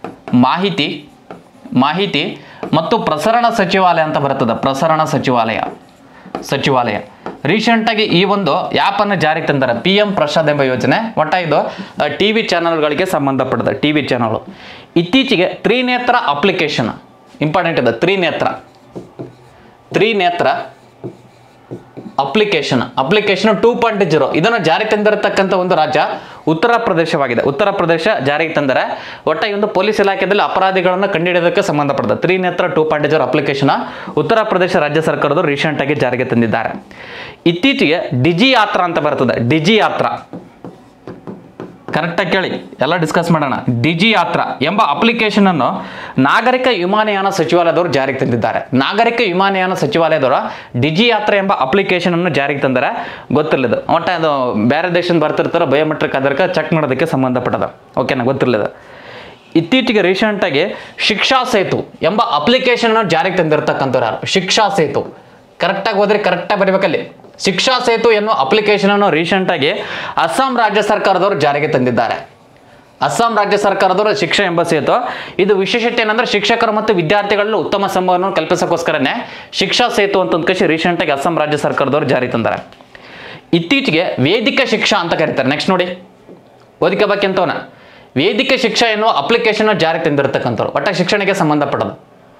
ಮಾಹಿತಿ ಮತ್ತು ಪ್ರಸರಣ ಸಚಿವಾಲಯ ಅಂತ ಬರ್ತದೆ. ಪ್ರಸರಣ ಸಚಿವಾಲಯ ರೀಸೆಂಟಾಗಿ ಈ ಒಂದು ಆ್ಯಪನ್ನು ಜಾರಿಗೆ ತಂದಾರೆ. PM ಪ್ರಸಾದ್ ಎಂಬ ಯೋಜನೆ. ಒಟ್ಟ ಇದು TV ಚಾನಲ್ಗಳಿಗೆ ಸಂಬಂಧಪಟ್ಟದ TV ಚಾನಲ್. ಇತ್ತೀಚೆಗೆ ತ್ರಿನೇತ್ರ ಅಪ್ಲಿಕೇಶನ್ ಇಂಪಾರ್ಟೆಂಟ್ ಇದೆ. ತ್ರಿನೇತ್ರ ಅಪ್ಲಿಕೇಶನ್ 2.0 ಇದನ್ನು ಜಾರಿಗೆ ತಂದಿರತಕ್ಕಂಥ ಒಂದು ರಾಜ್ಯ ಉತ್ತರ ಪ್ರದೇಶವಾಗಿದೆ. ಉತ್ತರ ಪ್ರದೇಶ ಜಾರಿಗೆ ತಂದರೆ ಒಟ್ಟ ಈ ಒಂದು ಪೊಲೀಸ್ ಇಲಾಖೆಯಲ್ಲಿ ಅಪರಾಧಿಗಳನ್ನು ಕಂಡುಹಿಡಿಯೋದಕ್ಕೆ ಸಂಬಂಧಪಟ್ಟದ ತ್ರಿನೇತ್ರ 2.0 ಅಪ್ಲಿಕೇಶನ್ ಉತ್ತರ ಪ್ರದೇಶ ರಾಜ್ಯ ಸರ್ಕಾರದವರು ರೀಸೆಂಟಾಗಿ ಜಾರಿಗೆ ತಂದಿದ್ದಾರೆ. ಇತ್ತೀಚೆಗೆ ಡಿಜಿ ಯಾತ್ರಾ ಅಂತ ಬರ್ತದೆ. ಡಿಜಿ ಯಾತ್ರಾ ಕರೆಕ್ಟಾಗಿ ಕೇಳಿ, ಎಲ್ಲ ಡಿಸ್ಕಸ್ ಮಾಡೋಣ. ಡಿಜಿ ಯಾತ್ರಾ ಎಂಬ ಅಪ್ಲಿಕೇಶನ್ ಅನ್ನು ನಾಗರಿಕ ವಿಮಾನಯಾನ ಸಚಿವಾಲಯದವರು ಜಾರಿಗೆ ತಂದಿದ್ದಾರೆ. ನಾಗರಿಕ ವಿಮಾನಯಾನ ಸಚಿವಾಲಯದವರು ಡಿಜಿ ಯಾತ್ರಾ ಎಂಬ ಅಪ್ಲಿಕೇಶನ್ ಅನ್ನು ಜಾರಿಗೆ ತಂದರೆ ಗೊತ್ತಿರಲಿದೆ. ಒಟ್ಟು ಅದು ಬೇರೆ ದೇಶದಿಂದ ಬರ್ತಿರ್ತಾರೆ, ಬಯೋಮೆಟ್ರಿಕ್ ಅದಕ್ಕೆ ಚೆಕ್ ಮಾಡೋದಕ್ಕೆ ಸಂಬಂಧಪಟ್ಟದ. ಓಕೆನಾ, ಗೊತ್ತಿರಲಿದೆ. ಇತ್ತೀಚೆಗೆ ರೀಸೆಂಟಾಗಿ ಶಿಕ್ಷಾ ಸೇತು ಎಂಬ ಅಪ್ಲಿಕೇಶನ್ ಅನ್ನು ಜಾರಿಗೆ ತಂದಿರತಕ್ಕಂಥವ್ರು ಯಾರು? ಶಿಕ್ಷಾ ಸೇತು ಕರೆಕ್ಟಾಗಿ ಹೋದ್ರೆ ಕರೆಕ್ಟಾಗಿ ಬರಬೇಕಲ್ಲಿ. ಶಿಕ್ಷಾ ಸೇತು ಎನ್ನುವ ಅಪ್ಲಿಕೇಶನ್ ಅನ್ನು ರೀಸೆಂಟಾಗಿ ಅಸ್ಸಾಂ ರಾಜ್ಯ ಸರ್ಕಾರದವರು ಜಾರಿಗೆ ತಂದಿದ್ದಾರೆ. ಅಸ್ಸಾಂ ರಾಜ್ಯ ಸರ್ಕಾರದವರು ಶಿಕ್ಷಾ ಎಂಬ ಸೇತು. ಇದು ವಿಶೇಷತೆ ಏನಂದ್ರೆ ಶಿಕ್ಷಕರು ಮತ್ತು ವಿದ್ಯಾರ್ಥಿಗಳಲ್ಲಿ ಉತ್ತಮ ಸಂಭಾವನೆಯನ್ನು ಕಲ್ಪಿಸೋಕ್ಕೋಸ್ಕರನೇ ಶಿಕ್ಷಾ ಸೇತು ಅಂತ ಕಳಿಸಿ ರೀಸೆಂಟಾಗಿ ಅಸ್ಸಾಂ ರಾಜ್ಯ ಸರ್ಕಾರದವರು ಜಾರಿಗೆ ತಂದಾರೆ. ಇತ್ತೀಚೆಗೆ ವೇದಿಕ ಶಿಕ್ಷಾ ಅಂತ ಕರೀತಾರೆ. ನೆಕ್ಸ್ಟ್ ನೋಡಿ, ಓದಿಕೆ ಬಗ್ಗೆ ಅಂತವನ ವೇದಿಕ ಶಿಕ್ಷಾ ಎನ್ನುವ ಅಪ್ಲಿಕೇಶನ್ ಜಾರಿಗೆ ತಂದಿರತಕ್ಕಂಥವ್ರು ಒಟ್ಟ ಶಿಕ್ಷಣಕ್ಕೆ ಸಂಬಂಧಪಟ್ಟದು.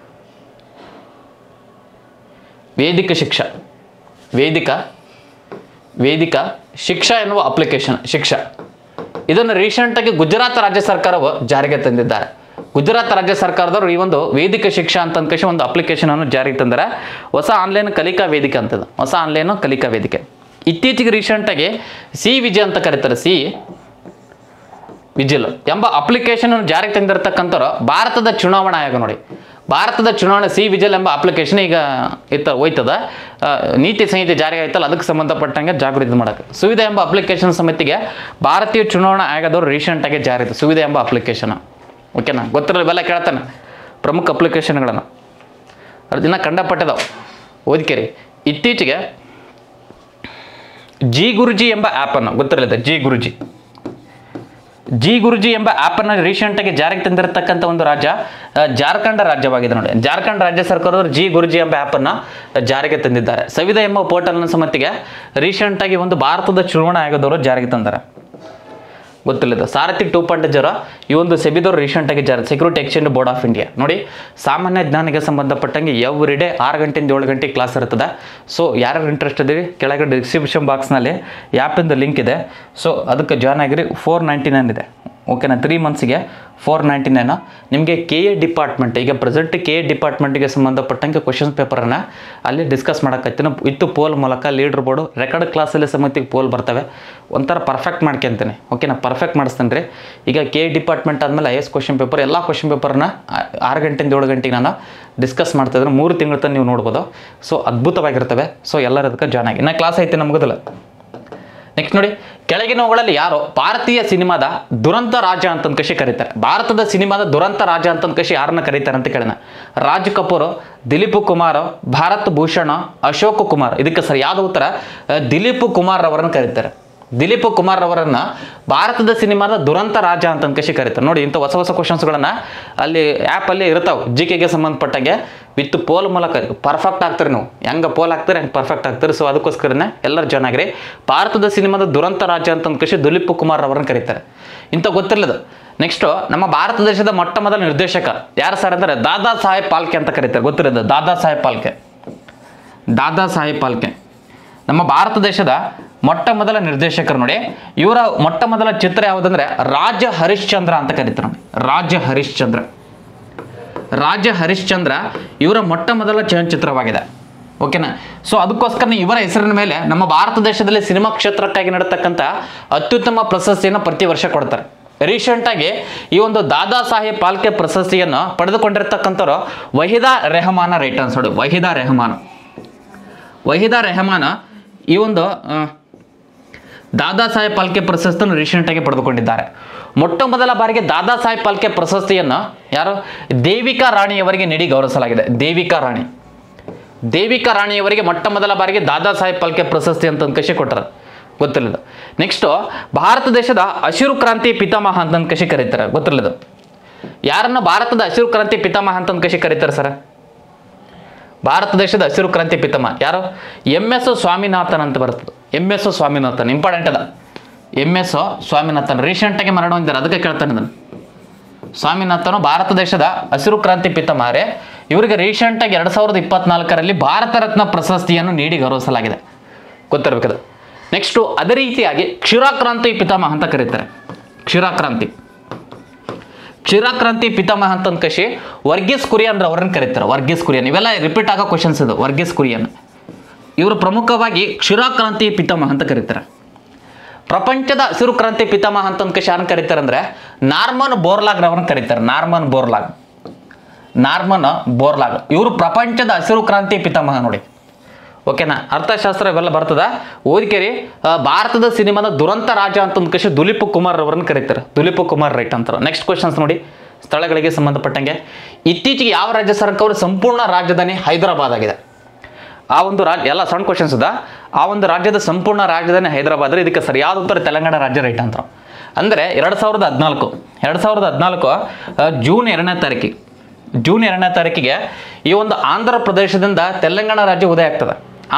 ವೇದಿಕ ಶಿಕ್ಷಾ ಎನ್ನುವ ಅಪ್ಲಿಕೇಶನ್ ಶಿಕ್ಷಾ ಇದನ್ನು ರೀಸೆಂಟಾಗಿ ಗುಜರಾತ್ ರಾಜ್ಯ ಸರ್ಕಾರವು ಜಾರಿಗೆ ತಂದಿದ್ದಾರೆ. ಗುಜರಾತ್ ರಾಜ್ಯ ಸರ್ಕಾರದವರು ಈ ಒಂದು ವೇದಿಕ ಶಿಕ್ಷಾ ಅಂತ ಅಂದ್ಕೇಶಿ ಒಂದು ಅಪ್ಲಿಕೇಶನ್ ಅನ್ನು ಜಾರಿಗೆ ತಂದರೆ ಹೊಸ ಆನ್ಲೈನ್ ಕಲಿಕಾ ವೇದಿಕೆ ಅಂತದ. ಹೊಸ ಆನ್ಲೈನ್ ಕಲಿಕಾ ವೇದಿಕೆ. ಇತ್ತೀಚೆಗೆ ರೀಸೆಂಟಾಗಿ ಸಿ ವಿಜಿಲ್ ಅಂತ ಕರೀತಾರೆ. ಸಿ ವಿಜಿಲ್ ಎಂಬ ಅಪ್ಲಿಕೇಶನ್ ಅನ್ನು ಜಾರಿಗೆ ತಂದಿರತಕ್ಕಂಥವ್ರು ಭಾರತದ ಚುನಾವಣಾ ಆಯೋಗ. ನೋಡಿ, ಭಾರತದ ಚುನಾವಣೆ ಸಿ ವಿಜಿಲ್ ಎಂಬ ಅಪ್ಲಿಕೇಶನ್ ಈಗ ಹೋಯ್ತದ. ನೀತಿ ಸಂಹಿತೆ ಜಾರಿ ಆಯ್ತಲ್ಲ, ಅದಕ್ಕೆ ಸಂಬಂಧಪಟ್ಟಂಗೆ ಜಾಗೃತಿ ಮಾಡೋಕ್ಕೆ ಸುವಿಧಾ ಎಂಬ ಅಪ್ಲಿಕೇಶನ್ ಸಮಿತಿಗೆ ಭಾರತೀಯ ಚುನಾವಣಾ ಆಯೋಗದವರು ರೀಸೆಂಟಾಗಿ ಜಾರಿ ಆಯಿತು. ಸುವಿಧಾ ಎಂಬ ಅಪ್ಲಿಕೇಶನ್. ಓಕೆನಾ, ಗೊತ್ತಿರಲ್ಲ, ಇವೆಲ್ಲ ಕೇಳ್ತಾನೆ ಪ್ರಮುಖ ಅಪ್ಲಿಕೇಶನ್ಗಳನ್ನು. ಅದನ್ನ ಕಂಡಪಟ್ಟಿದಾವೆ, ಓದಿಕೆರಿ. ಇತ್ತೀಚೆಗೆ ಜಿ ಗುರುಜಿ ಎಂಬ ಆ್ಯಪನ್ನು ಗೊತ್ತಿರಲಿದೆ. ಜಿ ಗುರುಜಿ ಜಿ ಗುರುಜಿ ಎಂಬ ಆ್ಯಪನ್ನು ರೀಸೆಂಟಾಗಿ ಜಾರಿಗೆ ತಂದಿರತಕ್ಕಂಥ ಒಂದು ರಾಜ್ಯ ಜಾರ್ಖಂಡ್ ರಾಜ್ಯವಾಗಿದೆ ನೋಡಿ. ಜಾರ್ಖಂಡ್ ರಾಜ್ಯ ಸರ್ಕಾರದವರು ಜಿ ಗುರುಜಿ ಎಂಬ ಆ್ಯಪನ್ನು ಜಾರಿಗೆ ತಂದಿದ್ದಾರೆ. ಸವಿತಾ ಎಂಬ ಪೋರ್ಟಲ್ನ ಸಮಿತಿಗೆ ರೀಸೆಂಟಾಗಿ ಒಂದು ಭಾರತದ ಚುನಾವಣಾ ಆಯೋಗದವರು ಜಾರಿಗೆ ತಂದಾರೆ, ಗೊತ್ತಿಲ್ಲದ. ಸಾರಥಿ 2.0 ಈ ಒಂದು ಸೆಬಿದವರು ರೀಸೆಂಟಾಗಿ security exchange board of India ನೋಡಿ. ಸಾಮಾನ್ಯ ಜ್ಞಾನಿಗೆ ಸಂಬಂಧಪಟ್ಟಂಗೆ ಎವ್ರಿ ಡೇ 6 ಗಂಟೆಯಿಂದ 7 ಗಂಟೆ ಕ್ಲಾಸ್ ಇರ್ತದೆ. ಸೊ ಯಾರ್ಯಾರು ಇಂಟ್ರೆಸ್ಟ್ ಇದ್ದೀರಿ ಕೆಳಗೆ ಡಿಸ್ಕ್ರಿಪ್ಷನ್ ಬಾಕ್ಸ್ನಲ್ಲಿ ಆ್ಯಪಿಂದು ಲಿಂಕ್ ಇದೆ. ಸೊ ಅದಕ್ಕೆ ಜಾಯ್ನ್ ಆಗಿರಿ. 499 ಇದೆ, ಓಕೆನಾ. 3 ಮಂತ್ಸ್ಗೆ 499. ನಿಮಗೆ KA ಡಿಪಾರ್ಟ್ಮೆಂಟ್, ಈಗ ಪ್ರೆಸೆಂಟ್ KA ಡಿಪಾರ್ಟ್ಮೆಂಟ್ಗೆ ಸಂಬಂಧಪಟ್ಟಂಗೆ ಕ್ವಶನ್ಸ್ ಪೇಪರನ್ನು ಅಲ್ಲಿ ಡಿಸ್ಕಸ್ ಮಾಡೋಕ್ಕತ್ತೀನಿ ವಿತ್ ಪೋಲ್ ಮೂಲಕ. ಲೀಡರ್ ಬೋರ್ಡು ರೆಕಾರ್ಡ್ ಕ್ಲಾಸಲ್ಲಿ ಸಮೇತ ಪೋಲ್ ಬರ್ತವೆ. ಒಂಥರ ಪರ್ಫೆಕ್ಟ್ ಮಾಡ್ಕೊಂತೀನಿ, ಓಕೆನಾ. ಪರ್ಫೆಕ್ಟ್ ಮಾಡಿಸ್ತೇನೆ ರೀ. ಈಗ KA ಡಿಪಾರ್ಟ್ಮೆಂಟ್ ಆದಮೇಲೆ IAS ಕ್ವಶನ್ ಪೇಪರ್ ಎಲ್ಲ ಕ್ವಶನ್ ಪೇಪರ್ನ 6 ಗಂಟೆಯಿಂದ 7 ಗಂಟೆಗೆ ನಾನು ಡಿಸ್ಕಸ್ ಮಾಡ್ತಾಯಿದ್ರೆ 3 ತಿಂಗಳ ತನಕ ನೀವು ನೋಡ್ಬೋದು. ಸೊ ಅದ್ಭುತವಾಗಿರ್ತವೆ. ಸೊ ಎಲ್ಲರ ಅದಕ್ಕೆ ಜಾಯ್ನ್ ಆಗಿ. ಇನ್ನು ಕ್ಲಾಸ್ ಐತೆ ನಮಗೋದಿಲ್ಲ. ನೆಕ್ಸ್ಟ್ ನೋಡಿ, ಕೆಳಗಿನವುಗಳಲ್ಲಿ ಯಾರು ಭಾರತೀಯ ಸಿನಿಮಾದ ದುರಂತ ರಾಜ ಅಂತ ಕಷಿ ಕರೀತಾರೆ? ಭಾರತದ ಸಿನಿಮಾದ ದುರಂತ ರಾಜ ಅಂತ ಕಷಿ ಯಾರನ್ನ ಕರೀತಾರೆ ಅಂತ ಕೇಳೋಣ. ರಾಜ್ ಕಪೂರ್, ದಿಲೀಪ್ ಕುಮಾರ್, ಭಾರತ್ ಭೂಷಣ, ಅಶೋಕ್ ಕುಮಾರ್. ಇದಕ್ಕೆ ಸರಿಯಾದ ಉತ್ತರ ದಿಲೀಪ್ ಕುಮಾರ್ ಅವರನ್ನು ಕರೀತಾರೆ. ದಿಲೀಪ್ ಕುಮಾರ್ ಅವರನ್ನ ಭಾರತದ ಸಿನಿಮಾದ ದುರಂತ ರಾಜ ಅಂತ ಕಷಿ ಕರೀತಾರೆ. ನೋಡಿ, ಇಂಥ ಹೊಸ ಹೊಸ ಕ್ವಶನ್ಸ್ಗಳನ್ನು ಅಲ್ಲಿ ಆ್ಯಪಲ್ಲಿ ಇರ್ತಾವೆ. GKಗೆ ಸಂಬಂಧಪಟ್ಟಾಗೆ ವಿತ್ ಪೋಲ್ ಮೂಲಕ ಪರ್ಫೆಕ್ಟ್ ಆಗ್ತಾರೆ. ನೀವು ಹೆಂಗೆ ಪೋಲ್ ಆಗ್ತಾರೆ ಹಂಗೆ ಪರ್ಫೆಕ್ಟ್ ಆಗ್ತಾರೆ. ಸೊ ಅದಕ್ಕೋಸ್ಕರನೇ ಎಲ್ಲರೂ ಜಾಯ್ನ್ ಆಗಿರಿ. ಭಾರತದ ಸಿನಿಮಾದ ದುರಂತ ರಾಜ ಅಂತ ಕಷಿ ದಿಲೀಪ್ ಕುಮಾರ್ ಅವರನ್ನು ಕರೀತಾರೆ. ಇಂಥ ಗೊತ್ತಿಲ್ಲದು. ನೆಕ್ಸ್ಟು, ನಮ್ಮ ಭಾರತ ದೇಶದ ಮೊಟ್ಟ ಮೊದಲ ನಿರ್ದೇಶಕ ಯಾರು ಸರ್ ಅಂದರೆ ದಾದಾ ಸಾಹೇಬ್ ಫಾಲ್ಕೆ ಅಂತ ಕರೀತಾರೆ. ಗೊತ್ತಿರೋದು ದಾದಾ ಸಾಹೇಬ್ ಫಾಲ್ಕೆ. ದಾದಾ ಸಾಹೇಬ್ ಫಾಲ್ಕೆ ನಮ್ಮ ಭಾರತ ದೇಶದ ಮೊಟ್ಟ ಮೊದಲ ನಿರ್ದೇಶಕರು. ನೋಡಿ, ಇವರ ಮೊಟ್ಟ ಮೊದಲ ಚಿತ್ರ ಯಾವುದಂದ್ರೆ ರಾಜ ಹರಿಶ್ಚಂದ್ರ ಅಂತ ಕರೀತಾರೆ ನೋಡಿ. ರಾಜ ಹರಿಶ್ಚಂದ್ರ. ರಾಜ ಹರಿಶ್ಚಂದ್ರ ಇವರ ಮೊಟ್ಟ ಮೊದಲ ಚಲನಚಿತ್ರವಾಗಿದೆ, ಓಕೆನಾ. ಸೊ ಅದಕ್ಕೋಸ್ಕರ ಇವರ ಹೆಸರಿನ ಮೇಲೆ ನಮ್ಮ ಭಾರತ ದೇಶದಲ್ಲಿ ಸಿನಿಮಾ ಕ್ಷೇತ್ರಕ್ಕಾಗಿ ನಡೆತಕ್ಕಂಥ ಅತ್ಯುತ್ತಮ ಪ್ರಶಸ್ತಿಯನ್ನು ಪ್ರತಿ ವರ್ಷ ಕೊಡ್ತಾರೆ. ರೀಸೆಂಟಾಗಿ ಈ ಒಂದು ದಾದಾ ಸಾಹೇಬ್ ಫಾಲ್ಕೆ ಪ್ರಶಸ್ತಿಯನ್ನು ಪಡೆದುಕೊಂಡಿರ್ತಕ್ಕಂಥವ್ರು ವಹೀದಾ ರೆಹಮಾನ ರೈಟನ್ಸ್ ನೋಡಿ. ವಹೀದಾ ರೆಹಮಾನ ಈ ಒಂದು ದಾದಾ ಸಾಹೇಬ್ ಫಾಲ್ಕೆ ಪ್ರಶಸ್ತಿಯನ್ನು ರೀಸೆಂಟಾಗಿ ಪಡೆದುಕೊಂಡಿದ್ದಾರೆ. ಮೊಟ್ಟ ಮೊದಲ ಬಾರಿಗೆ ದಾದಾ ಸಾಹೇಬ್ ಫಾಲ್ಕೆ ಪ್ರಶಸ್ತಿಯನ್ನು ಯಾರು ದೇವಿಕಾ ರಾಣಿಯವರಿಗೆ ನೀಡಿ ಗೌರವಿಸಲಾಗಿದೆ. ದೇವಿಕಾ ರಾಣಿಯವರಿಗೆ ಮೊಟ್ಟ ಮೊದಲ ಬಾರಿಗೆ ದಾದಾ ಸಾಹೇಬ್ ಫಾಲ್ಕೆ ಪ್ರಶಸ್ತಿ ಅಂತ ಕಷಿ ಕೊಟ್ಟರು, ಗೊತ್ತಿಲ್ಲದು. ನೆಕ್ಸ್ಟು, ಭಾರತ ದೇಶದ ಹಸಿರು ಕ್ರಾಂತಿ ಪಿತಾಮಹ ಅಂತ ಕಷಿ ಕರೀತಾರೆ. ಗೊತ್ತಿಲ್ಲದು. ಯಾರನ್ನು ಭಾರತದ ಹಸಿರು ಕ್ರಾಂತಿ ಪಿತಾಮಹ ಅಂತ ಕಷಿ ಕರೀತಾರೆ ಸರ್? ಭಾರತ ದೇಶದ ಹಸಿರು ಕ್ರಾಂತಿ ಪಿತಾಮಹ ಯಾರು? MS ಸ್ವಾಮಿನಾಥನ್ ಅಂತ ಬರ್ತದೆ. MS ಸ್ವಾಮಿನಾಥನ್ ಇಂಪಾರ್ಟೆಂಟ್ ಅದ. MS ಸ್ವಾಮಿನಾಥನ್ ರೀಸೆಂಟಾಗಿ ಮರಣ ಹೊಂದಿದ್ದಾರೆ, ಅದಕ್ಕೆ ಕೇಳ್ತಾನೆ ನಾನು. ಸ್ವಾಮಿನಾಥನು ಭಾರತ ದೇಶದ ಹಸಿರು ಕ್ರಾಂತಿ ಪಿತಾಮಹರೇ. ಇವರಿಗೆ ರೀಸೆಂಟಾಗಿ 2024ರಲ್ಲಿ ಭಾರತ ರತ್ನ ಪ್ರಶಸ್ತಿಯನ್ನು ನೀಡಿ ಗೌರವಿಸಲಾಗಿದೆ, ಗೊತ್ತಿರಬೇಕದು. ನೆಕ್ಸ್ಟು, ಅದೇ ರೀತಿಯಾಗಿ ಕ್ಷೀರಕ್ರಾಂತಿ ಪಿತಾಮಹ ಅಂತ ಕರೀತಾರೆ. ಕ್ಷೀರಕ್ರಾಂತಿ ಪಿತಾಮಹ ಅಂತ ಕಷಿ ವರ್ಗೀಸ್ ಕುರಿಯನ್ ಅವರನ್ನು ಕರೀತಾರೆ. ವರ್ಗೀಸ್ ಕುರಿಯನ್, ಇವೆಲ್ಲ ರಿಪೀಟ್ ಆಗೋ ಕ್ವಶನ್ಸ್ ಇದು. ವರ್ಗೀಸ್ ಕುರಿಯನ್ ಇವರು ಪ್ರಮುಖವಾಗಿ ಕ್ಷೀರಕ್ರಾಂತಿ ಪಿತಾಮಹ ಅಂತ ಕರೀತಾರೆ. ಪ್ರಪಂಚದ ಹಸಿರು ಕ್ರಾಂತಿ ಪಿತಾಮಹ ಅಂತ ಕಷಿ ಯಾರನ್ನು ಕರೀತಾರೆ ಅಂದರೆ ನಾರ್ಮನ್ ಬೋರ್ಲಾಗ್ ಅವರನ್ನು ಕರೀತಾರೆ. ನಾರ್ಮನ್ ಬೋರ್ಲಾಗ್ ಇವರು ಪ್ರಪಂಚದ ಹಸಿರು ಕ್ರಾಂತಿ ಪಿತಾಮಹ ನೋಡಿ, ಓಕೆನಾ. ಅರ್ಥಶಾಸ್ತ್ರ ಇವೆಲ್ಲ ಬರ್ತದ, ಓದಿಕೆರಿ. ಭಾರತದ ಸಿನಿಮಾದ ದುರಂತ ರಾಜ ಅಂತ ಕಷಿ ದಿಲೀಪ್ ಕುಮಾರ್ ಅವರನ್ನು ಕರೀತಾರೆ. ದಿಲೀಪ್ ಕುಮಾರ್ ರೈಟ್ ಅಂತಾರೆ. ನೆಕ್ಸ್ಟ್ ಕ್ವಶನ್ಸ್ ನೋಡಿ, ಸ್ಥಳಗಳಿಗೆ ಸಂಬಂಧಪಟ್ಟಂಗೆ ಇತ್ತೀಚೆಗೆ ಯಾವ ರಾಜ್ಯ ಸರ್ಕಾರ ಸಂಪೂರ್ಣ ರಾಜಧಾನಿ ಹೈದರಾಬಾದ್ ಆಗಿದೆ? ಆ ಒಂದು ರಾಜ್ಯ ಎಲ್ಲ ಸಣ್ಣ ಕ್ವಶನ್ಸ್ ಅದ. ಆ ಒಂದು ರಾಜ್ಯದ ಸಂಪೂರ್ಣ ರಾಜಧಾನಿ ಹೈದರಾಬಾದ್. ಇದಕ್ಕೆ ಸರಿಯಾದ ಉತ್ತರ ತೆಲಂಗಾಣ ರಾಜ್ಯ ರೈಟ್ ಅಂತಾರೆ. ಅಂದರೆ 2014 ಜೂನ್ 2ನೇ ತಾರೀಕಿಗೆ ಈ ಒಂದು ಆಂಧ್ರ ಪ್ರದೇಶದಿಂದ ತೆಲಂಗಾಣ ರಾಜ್ಯ ಉದಯ ಆಗ್ತದೆ.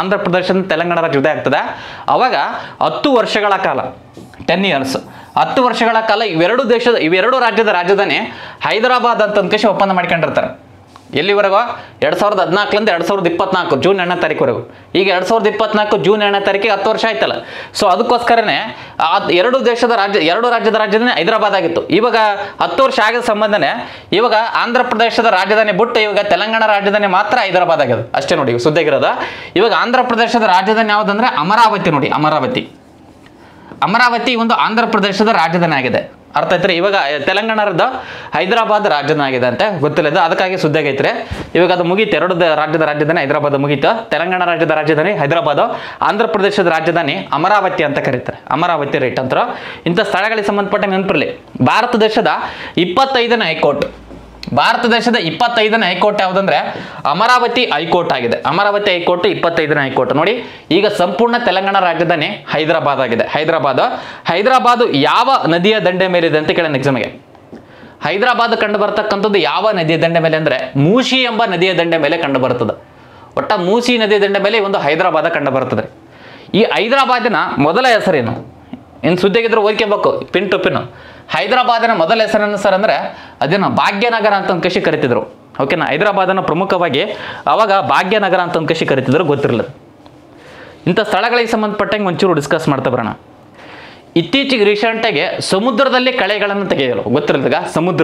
ಅವಾಗ 10 ವರ್ಷಗಳ ಕಾಲ 10 years 10 ವರ್ಷಗಳ ಕಾಲ ಇವೆರಡು ರಾಜ್ಯದ ರಾಜಧಾನಿ ಹೈದರಾಬಾದ್ ಅಂತ ಕಷಿ ಒಪ್ಪಂದ ಮಾಡ್ಕೊಂಡಿರ್ತಾರೆ. ಎಲ್ಲಿವರೆಗೂ 2014ರಿಂದ 2024 ಜೂನ್ 2ನೇ ತಾರೀಕುವರೆಗೂ. ಈಗ 2024 ಜೂನ್ 2ನೇ ತಾರೀಕಿಗೆ 10 ವರ್ಷ ಆಯ್ತಲ್ಲ. ಸೊ ಅದಕ್ಕೋಸ್ಕರನೇ ಎರಡು ರಾಜ್ಯದ ರಾಜಧಾನಿ ಹೈದರಾಬಾದ್ ಆಗಿತ್ತು. ಇವಾಗ 10 ವರ್ಷ ಆಗಿದ ಸಂಬಂಧನೇ ಇವಾಗ ಆಂಧ್ರ ಪ್ರದೇಶದ ರಾಜಧಾನಿ ಬಿಟ್ಟು ಇವಾಗ ತೆಲಂಗಾಣ ರಾಜಧಾನಿ ಮಾತ್ರ ಹೈದರಾಬಾದ್ ಆಗ್ಯದ ಅಷ್ಟೇ ನೋಡಿ. ಈಗ ಸುದ್ದಿಗಿರೋದು ಇವಾಗ ಆಂಧ್ರ ಪ್ರದೇಶದ ರಾಜಧಾನಿ ಯಾವುದಂದ್ರೆ ಅಮರಾವತಿ ನೋಡಿ. ಅಮರಾವತಿ ಒಂದು ಆಂಧ್ರ ಪ್ರದೇಶದ ರಾಜಧಾನಿ ಆಗಿದೆ. ಅರ್ಥ ಆಯ್ತಾರೆ? ಇವಾಗ ತೆಲಂಗಾಣದ ಹೈದರಾಬಾದ್ ರಾಜಧಾನಿ ಆಗಿದೆ ಅಂತ ಗೊತ್ತಿಲ್ಲ, ಅದಕ್ಕಾಗಿ ಸುದ್ದಿ ಆಗೈತ್ರಿ. ಇವಾಗ ಅದು ಮುಗೀತು. 2 ರಾಜ್ಯದ ರಾಜಧಾನಿ ಹೈದರಾಬಾದ್ ಮುಗೀತು. ತೆಲಂಗಾಣ ರಾಜ್ಯದ ರಾಜಧಾನಿ ಹೈದರಾಬಾದ್, ಆಂಧ್ರ ಪ್ರದೇಶದ ರಾಜಧಾನಿ ಅಮರಾವತಿ ಅಂತ ಕರೀತಾರೆ. ಅಮರಾವತಿ ರೈಟ್ ಅಂತಾರೆ. ಇಂಥ ಸ್ಥಳಗಳಿಗೆ ಸಂಬಂಧಪಟ್ಟ ನೆನಪಿರಲಿ. ಭಾರತ ದೇಶದ 25ನೇ ಹೈಕೋರ್ಟ್ ಭಾರತ ದೇಶದ 25ನೇ ಹೈಕೋರ್ಟ್ ಯಾವುದಂದ್ರೆ ಅಮರಾವತಿ ಹೈಕೋರ್ಟ್ ಆಗಿದೆ. ಅಮರಾವತಿ ಹೈಕೋರ್ಟ್ 25ನೇ ಹೈಕೋರ್ಟ್. ನೋಡಿ, ಈಗ ಸಂಪೂರ್ಣ ತೆಲಂಗಾಣ ರಾಜಧಾನಿ ಹೈದರಾಬಾದ್ ಆಗಿದೆ. ಹೈದರಾಬಾದ್ ಯಾವ ನದಿಯ ದಂಡೆ ಮೇಲಿದೆ ಅಂತ ಕೇಳೋಣ ಎಕ್ಸಾಮ್ಗೆ. ಹೈದರಾಬಾದ್ ಕಂಡು ಬರ್ತಕ್ಕಂಥದ್ದು ಯಾವ ನದಿಯ ದಂಡೆ ಮೇಲೆ ಅಂದ್ರೆ ಮೂಸಿ ಎಂಬ ನದಿಯ ದಂಡೆ ಮೇಲೆ ಕಂಡು ಬರ್ತದೆ. ಒಟ್ಟ ಮೂಸಿ ನದಿಯ ದಂಡೆ ಮೇಲೆ ಒಂದು ಹೈದರಾಬಾದ್ ಕಂಡು ಬರ್ತದೆ. ಈ ಹೈದರಾಬಾದಿನ ಮೊದಲ ಹೆಸರೇನು? ಇನ್ನು ಸುದ್ದಿಗಿದ್ರೆ ಓದ್ಕೋಬೇಕು ಪಿನ್ ಟು ಪಿನ್. ಹೈದರಾಬಾದಿನ ಮೊದಲ ಹೆಸರೇನು ಸರ್ ಅಂದ್ರೆ ಅದನ್ನ ಭಾಗ್ಯನಗರ ಅಂತ ಒಂದು ಕೃಷಿ ಕರಿತಿದ್ರು. ಓಕೆನಾ? ಹೈದರಾಬಾದನ್ನು ಪ್ರಮುಖವಾಗಿ ಅವಾಗ ಭಾಗ್ಯನಗರ ಅಂತ ಒಂದು ಕೃಷಿ ಕರಿತಿದ್ರು, ಗೊತ್ತಿರಲಿಲ್ಲ. ಇಂಥ ಸ್ಥಳಗಳಿಗೆ ಸಂಬಂಧಪಟ್ಟಂಗೆ ಒಂಚೂರು ಡಿಸ್ಕಸ್ ಮಾಡ್ತಾ ಬರೋಣ. ಇತ್ತೀಚೆಗೆ ರೀಸೆಂಟಾಗಿ ಸಮುದ್ರದಲ್ಲಿ ಕಳೆಗಳನ್ನು ತೆಗೆಯಲು, ಗೊತ್ತಿರಲಿಲ್ಲ,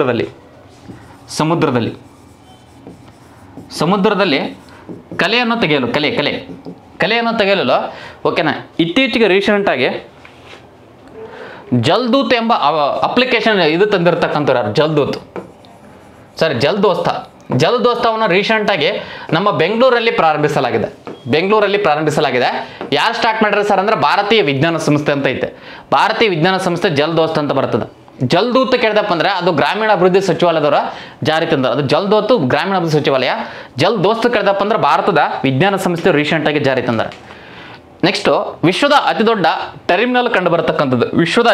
ಸಮುದ್ರದಲ್ಲಿ ಕಲೆಯನ್ನು ತೆಗೆಯಲು ಕಲೆಯನ್ನು ತೆಗೆಯಲು ಓಕೆನಾ, ಇತ್ತೀಚೆಗೆ ರೀಸೆಂಟಾಗಿ ಜಲ್ದೂತ್ ಎಂಬ ಅಪ್ಲಿಕೇಶನ್ ಇದು ತಂದಿರತಕ್ಕಂಥವ್ರು ಜಲದೋಸ್ತವನ್ನು ರೀಸೆಂಟಾಗಿ ನಮ್ಮ ಬೆಂಗಳೂರಲ್ಲಿ ಪ್ರಾರಂಭಿಸಲಾಗಿದೆ. ಯಾರು ಸ್ಟಾರ್ಟ್ ಮಾಡಿದ್ರೆ ಸರ್ ಅಂದ್ರೆ ಭಾರತೀಯ ವಿಜ್ಞಾನ ಸಂಸ್ಥೆ ಅಂತ ಐತೆ. ಭಾರತೀಯ ವಿಜ್ಞಾನ ಸಂಸ್ಥೆ ಜಲದೋಸ್ತ್ ಅಂತ ಬರ್ತದೆ. ಜಲ್ದೂತ್ ಕೇಳಿದಪ್ಪ ಅಂದ್ರೆ ಅದು ಗ್ರಾಮೀಣಾಭಿವೃದ್ಧಿ ಸಚಿವಾಲಯದವರ ಜಾರಿ ತಂದರು. ಅದು ಜಲ್ದೂತ್ ಗ್ರಾಮೀಣಾಭಿವೃದ್ಧಿ ಸಚಿವಾಲಯ. ಜಲದೋಸ್ತ್ ಕೇಳಿದಪ್ಪ ಅಂದ್ರೆ ಭಾರತದ ವಿಜ್ಞಾನ ಸಂಸ್ಥೆ ರೀಸೆಂಟಾಗಿ ಜಾರಿ ತಂದಾರೆ. ನೆಕ್ಸ್ಟ್, ವಿಶ್ವದ ಅತಿದೊಡ್ಡ ಟರ್ಮಿನಲ್ ಕಂಡು ಬರತಕ್ಕಂಥದ್ದು. ವಿಶ್ವದ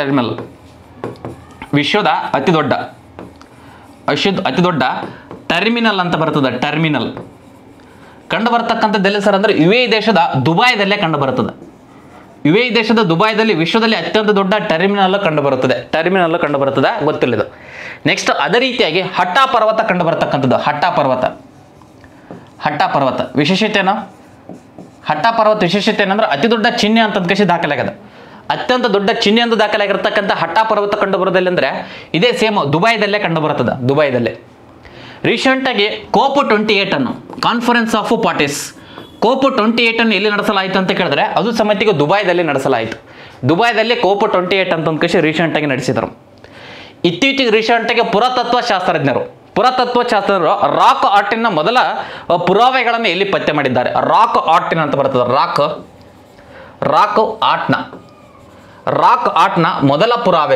ಅತಿದೊಡ್ಡ ಟರ್ಮಿನಲ್ ಅಂತ ಬರ್ತದೆ. ಟರ್ಮಿನಲ್ ಕಂಡು ಬರತಕ್ಕಂಥದ್ದು ಎಲ್ಲಿ ಸರ್ ಅಂದ್ರೆ ಯುಎಇ ದೇಶದ ದುಬೈದಲ್ಲೇ ಕಂಡು ಬರುತ್ತದೆ. ಯುಎಇ ದೇಶದ ದುಬೈದಲ್ಲಿ ವಿಶ್ವದಲ್ಲಿ ಅತ್ಯಂತ ದೊಡ್ಡ ಟರ್ಮಿನಲ್ ಕಂಡು ಬರುತ್ತದೆ, ಗೊತ್ತಿಲ್ಲ. ನೆಕ್ಸ್ಟ್, ಅದೇ ರೀತಿಯಾಗಿ ಹಟ್ಟ ಪರ್ವತ ಕಂಡು ಬರತಕ್ಕಂಥದ್ದು. ಹಟ್ಟ ಪರ್ವತ ವಿಶೇಷತೆ ಏನಂದ್ರೆ ಅತಿ ದೊಡ್ಡ ಚಿಹ್ನೆ ಅಂತ ದಾಖಲಾಗಿದೆ. ಅತ್ಯಂತ ದೊಡ್ಡ ಚಿಹ್ನೆ ಅಂತ ದಾಖಲಾಗಿರ್ತಕ್ಕಂಥ ಹಟ್ಟ ಪರ್ವತ ಕಂಡು ಬರೋದಿಲ್ಲ ಅಂದ್ರೆ ಇದೇ ಸೇಮ್ ದುಬೈದಲ್ಲೇ ಕಂಡು ಬರ್ತದೆ. ರೀಸೆಂಟಾಗಿ ಕೋಪ್ 28 ಅನ್ನು ಕಾನ್ಫರೆನ್ಸ್ ಆಫ್ ಪಾರ್ಟೀಸ್ ಕೋಪ್ 28 ಅನ್ನು ಎಲ್ಲಿ ನಡೆಸಲಾಯಿತು ಅಂತ ಕೇಳಿದ್ರೆ ಅದು ಸಮಿತಿಗೆ ದುಬೈದಲ್ಲಿ ನಡೆಸಲಾಯಿತು. ದುಬೈದಲ್ಲಿ ಕೋಪ್ 28 ಅಂತ ಒಂದು ಕೃಷಿ ರೀಸೆಂಟಾಗಿ ನಡೆಸಿದರು. ಇತ್ತೀಚೆಗೆ ರೀಸೆಂಟಾಗಿ ಪುರಾತತ್ವ ಶಾಸ್ತ್ರಜ್ಞರು ರಾಕ್ ಆರ್ಟಿನ ಮೊದಲ ಪುರಾವೆಗಳನ್ನು ಎಲ್ಲಿ ಪತ್ತೆ ಮಾಡಿದ್ದಾರೆ? ರಾಕ್ ಆರ್ಟಿನ ಅಂತ ಬರ್ತದೆ. ರಾಕ್ ಆರ್ಟ್ನ ಮೊದಲ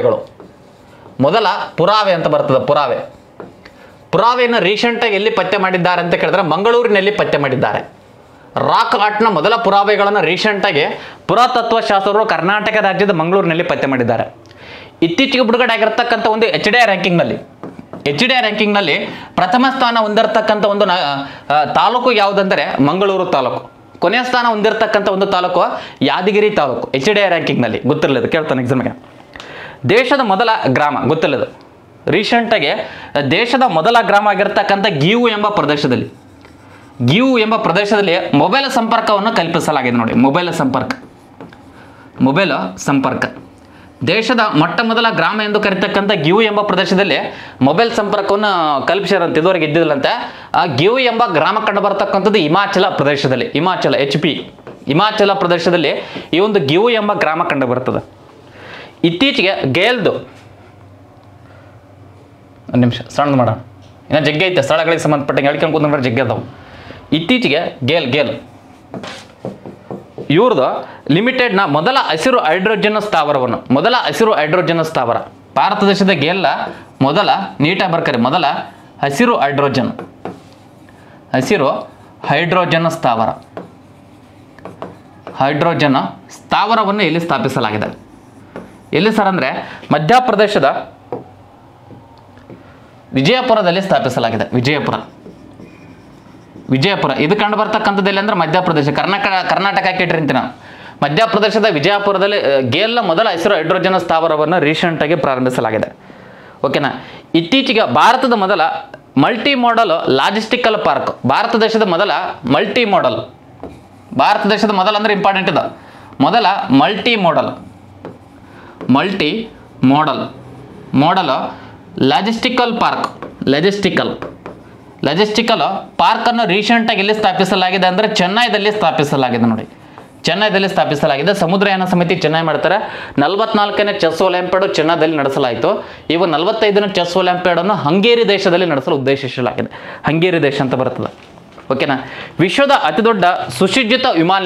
ಪುರಾವೆ ಅಂತ ಬರ್ತದೆ. ಪುರಾವೆಯನ್ನು ರೀಸೆಂಟಾಗಿ ಎಲ್ಲಿ ಪತ್ತೆ ಮಾಡಿದ್ದಾರೆ ಅಂತ ಕೇಳಿದ್ರೆ ಮಂಗಳೂರಿನಲ್ಲಿ ಪತ್ತೆ ಮಾಡಿದ್ದಾರೆ. ರಾಕ್ ಆರ್ಟ್ನ ಮೊದಲ ಪುರಾವೆಗಳನ್ನು ರೀಸೆಂಟಾಗಿ ಪುರಾತತ್ವ ಶಾಸ್ತ್ರರು ಕರ್ನಾಟಕ ರಾಜ್ಯದ ಮಂಗಳೂರಿನಲ್ಲಿ ಪತ್ತೆ ಮಾಡಿದ್ದಾರೆ. ಇತ್ತೀಚೆಗೆ ಬಿಡುಗಡೆ ಆಗಿರತಕ್ಕಂಥ ಒಂದು HDI ರ್ಯಾಂಕಿಂಗ್ನಲ್ಲಿ ಪ್ರಥಮ ಸ್ಥಾನ ಹೊಂದಿರತಕ್ಕಂಥ ಒಂದು ತಾಲೂಕು ಯಾವುದಂದರೆ ಮಂಗಳೂರು ತಾಲೂಕು. ಕೊನೆಯ ಸ್ಥಾನ ಹೊಂದಿರತಕ್ಕಂಥ ಒಂದು ತಾಲೂಕು ಯಾದಗಿರಿ ತಾಲೂಕು. HDI ರ್ಯಾಂಕಿಂಗ್ನಲ್ಲಿ, ಗೊತ್ತಿರಲಿಲ್ಲ, ಕೇಳ್ತಾನೆ ಎಕ್ಸಾಮ್ಗೆ. ದೇಶದ ಮೊದಲ ಗ್ರಾಮ, ಗೊತ್ತಿಲ್ಲದು, ರೀಸೆಂಟಾಗಿ ದೇಶದ ಮೊದಲ ಗ್ರಾಮ ಆಗಿರತಕ್ಕಂಥ ಗೀವು ಎಂಬ ಪ್ರದೇಶದಲ್ಲಿ ಮೊಬೈಲ್ ಸಂಪರ್ಕವನ್ನು ಕಲ್ಪಿಸಲಾಗಿದೆ. ನೋಡಿ, ಮೊಬೈಲ್ ಸಂಪರ್ಕ ದೇಶದ ಮೊದಲ ಗ್ರಾಮ ಎಂದು ಕರೀತಕ್ಕಂಥ ಗಿವು ಎಂಬ ಪ್ರದೇಶದಲ್ಲಿ ಮೊಬೈಲ್ ಸಂಪರ್ಕವನ್ನು ಕಲ್ಪಿಸಿರಂತೆ, ಇದುವರೆಗೆ ಇದ್ದಿಲ್ಲಂತೆ. ಆ ಗಿವು ಎಂಬ ಗ್ರಾಮ ಕಂಡು ಬರತಕ್ಕಂಥದ್ದು ಹಿಮಾಚಲ ಪ್ರದೇಶದಲ್ಲಿ. ಹಿಮಾಚಲ ಪ್ರದೇಶದಲ್ಲಿ ಈ ಒಂದು ಗಿವು ಎಂಬ ಗ್ರಾಮ ಕಂಡು ಬರ್ತದೆ. ಇತ್ತೀಚೆಗೆ ಗೇಲ್ದು ಒಂದು ನಿಮಿಷ ಸಣ್ಣ ಮಾಡೋಣ, ಇನ್ನು ಜಗ್ಗೆ ಐತೆ ಸ್ಥಳಗಳಿಗೆ ಸಂಬಂಧಪಟ್ಟಂಗೆ ಹೇಳ್ಕೊಂಡು ಕೂತ್ಕೊಂಡ್ರೆ ಜಗ್ಗೆ ಅದಾವು. ಇತ್ತೀಚೆಗೆ ಗೇಲ್ ಇವ್ರದ್ದು ಲಿಮಿಟೆಡ್ನ ಮೊದಲ ಹಸಿರು ಹೈಡ್ರೋಜನ್ ಸ್ಥಾವರ ಭಾರತ ದೇಶದ ಗೇಲ್ನ ಮೊದಲ ಹಸಿರು ಹೈಡ್ರೋಜನ್ ಸ್ಥಾವರವನ್ನು ಎಲ್ಲಿ ಸ್ಥಾಪಿಸಲಾಗಿದೆ? ಎಲ್ಲಿ ಸರ್ ಅಂದರೆ ಮಧ್ಯಪ್ರದೇಶದ ವಿಜಯಪುರದಲ್ಲಿ ಸ್ಥಾಪಿಸಲಾಗಿದೆ. ವಿಜಯಪುರ ಇದು ಕಂಡು ಬರ್ತಕ್ಕಂಥದ್ದು ಎಲ್ಲಿ ಅಂದ್ರೆ ಮಧ್ಯಪ್ರದೇಶ. ಕರ್ನಾಟಕ ಕೇಟಿರ್ತೀನಿ ನಾವು. ಮಧ್ಯಪ್ರದೇಶದ ವಿಜಯಪುರದಲ್ಲಿ ಗೇಲ್ನ ಮೊದಲ ಹಸಿರು ಹೈಡ್ರೋಜನ್ ಸ್ಥಾವರವನ್ನು ರೀಸೆಂಟಾಗಿ ಪ್ರಾರಂಭಿಸಲಾಗಿದೆ. ಓಕೆನಾ? ಇತ್ತೀಚೆಗೆ ಭಾರತದ ಮೊದಲ ಮಲ್ಟಿ ಮೋಡಲ್ ಲಾಜಿಸ್ಟಿಕಲ್ ಪಾರ್ಕ್, ಭಾರತ ದೇಶದ ಮೊದಲ ಅಂದ್ರೆ ಇಂಪಾರ್ಟೆಂಟ್ ಇದೆ, ಮೊದಲ ಮಲ್ಟಿ ಮೋಡಲ್ ಲಾಜಿಸ್ಟಿಕಲ್ ಪಾರ್ಕ್ ಅನ್ನು ರೀಸೆಂಟಾಗಿ ಎಲ್ಲಿ ಸ್ಥಾಪಿಸಲಾಗಿದೆ ಅಂದರೆ ಚೆನ್ನೈದಲ್ಲಿ ಸ್ಥಾಪಿಸಲಾಗಿದೆ. ನೋಡಿ, ಚೆನ್ನೈದಲ್ಲಿ ಸ್ಥಾಪಿಸಲಾಗಿದೆ. ಸಮುದ್ರಯಾನ ಸಮಿತಿ ಚೆನ್ನೈ ಮಾಡ್ತಾರೆ. 44ನೇ ಚೆಸ್ ಒಲಿಂಪಿಯಾಡ್ ಚೆನ್ನೈದಲ್ಲಿ ನಡೆಸಲಾಯಿತು. ಇವು 45ನೇ ಚೆಸ್ ಒಲಿಂಪಿಯಾಡನ್ನು ಹಂಗೇರಿ ದೇಶದಲ್ಲಿ ನಡೆಸಲು ಉದ್ದೇಶಿಸಲಾಗಿದೆ. ಹಂಗೇರಿ ದೇಶ ಅಂತ ಬರ್ತದೆ. ಓಕೆನಾ? ವಿಶ್ವದ ಅತಿದೊಡ್ಡ ಸುಸಜ್ಜಿತ ವಿಮಾನ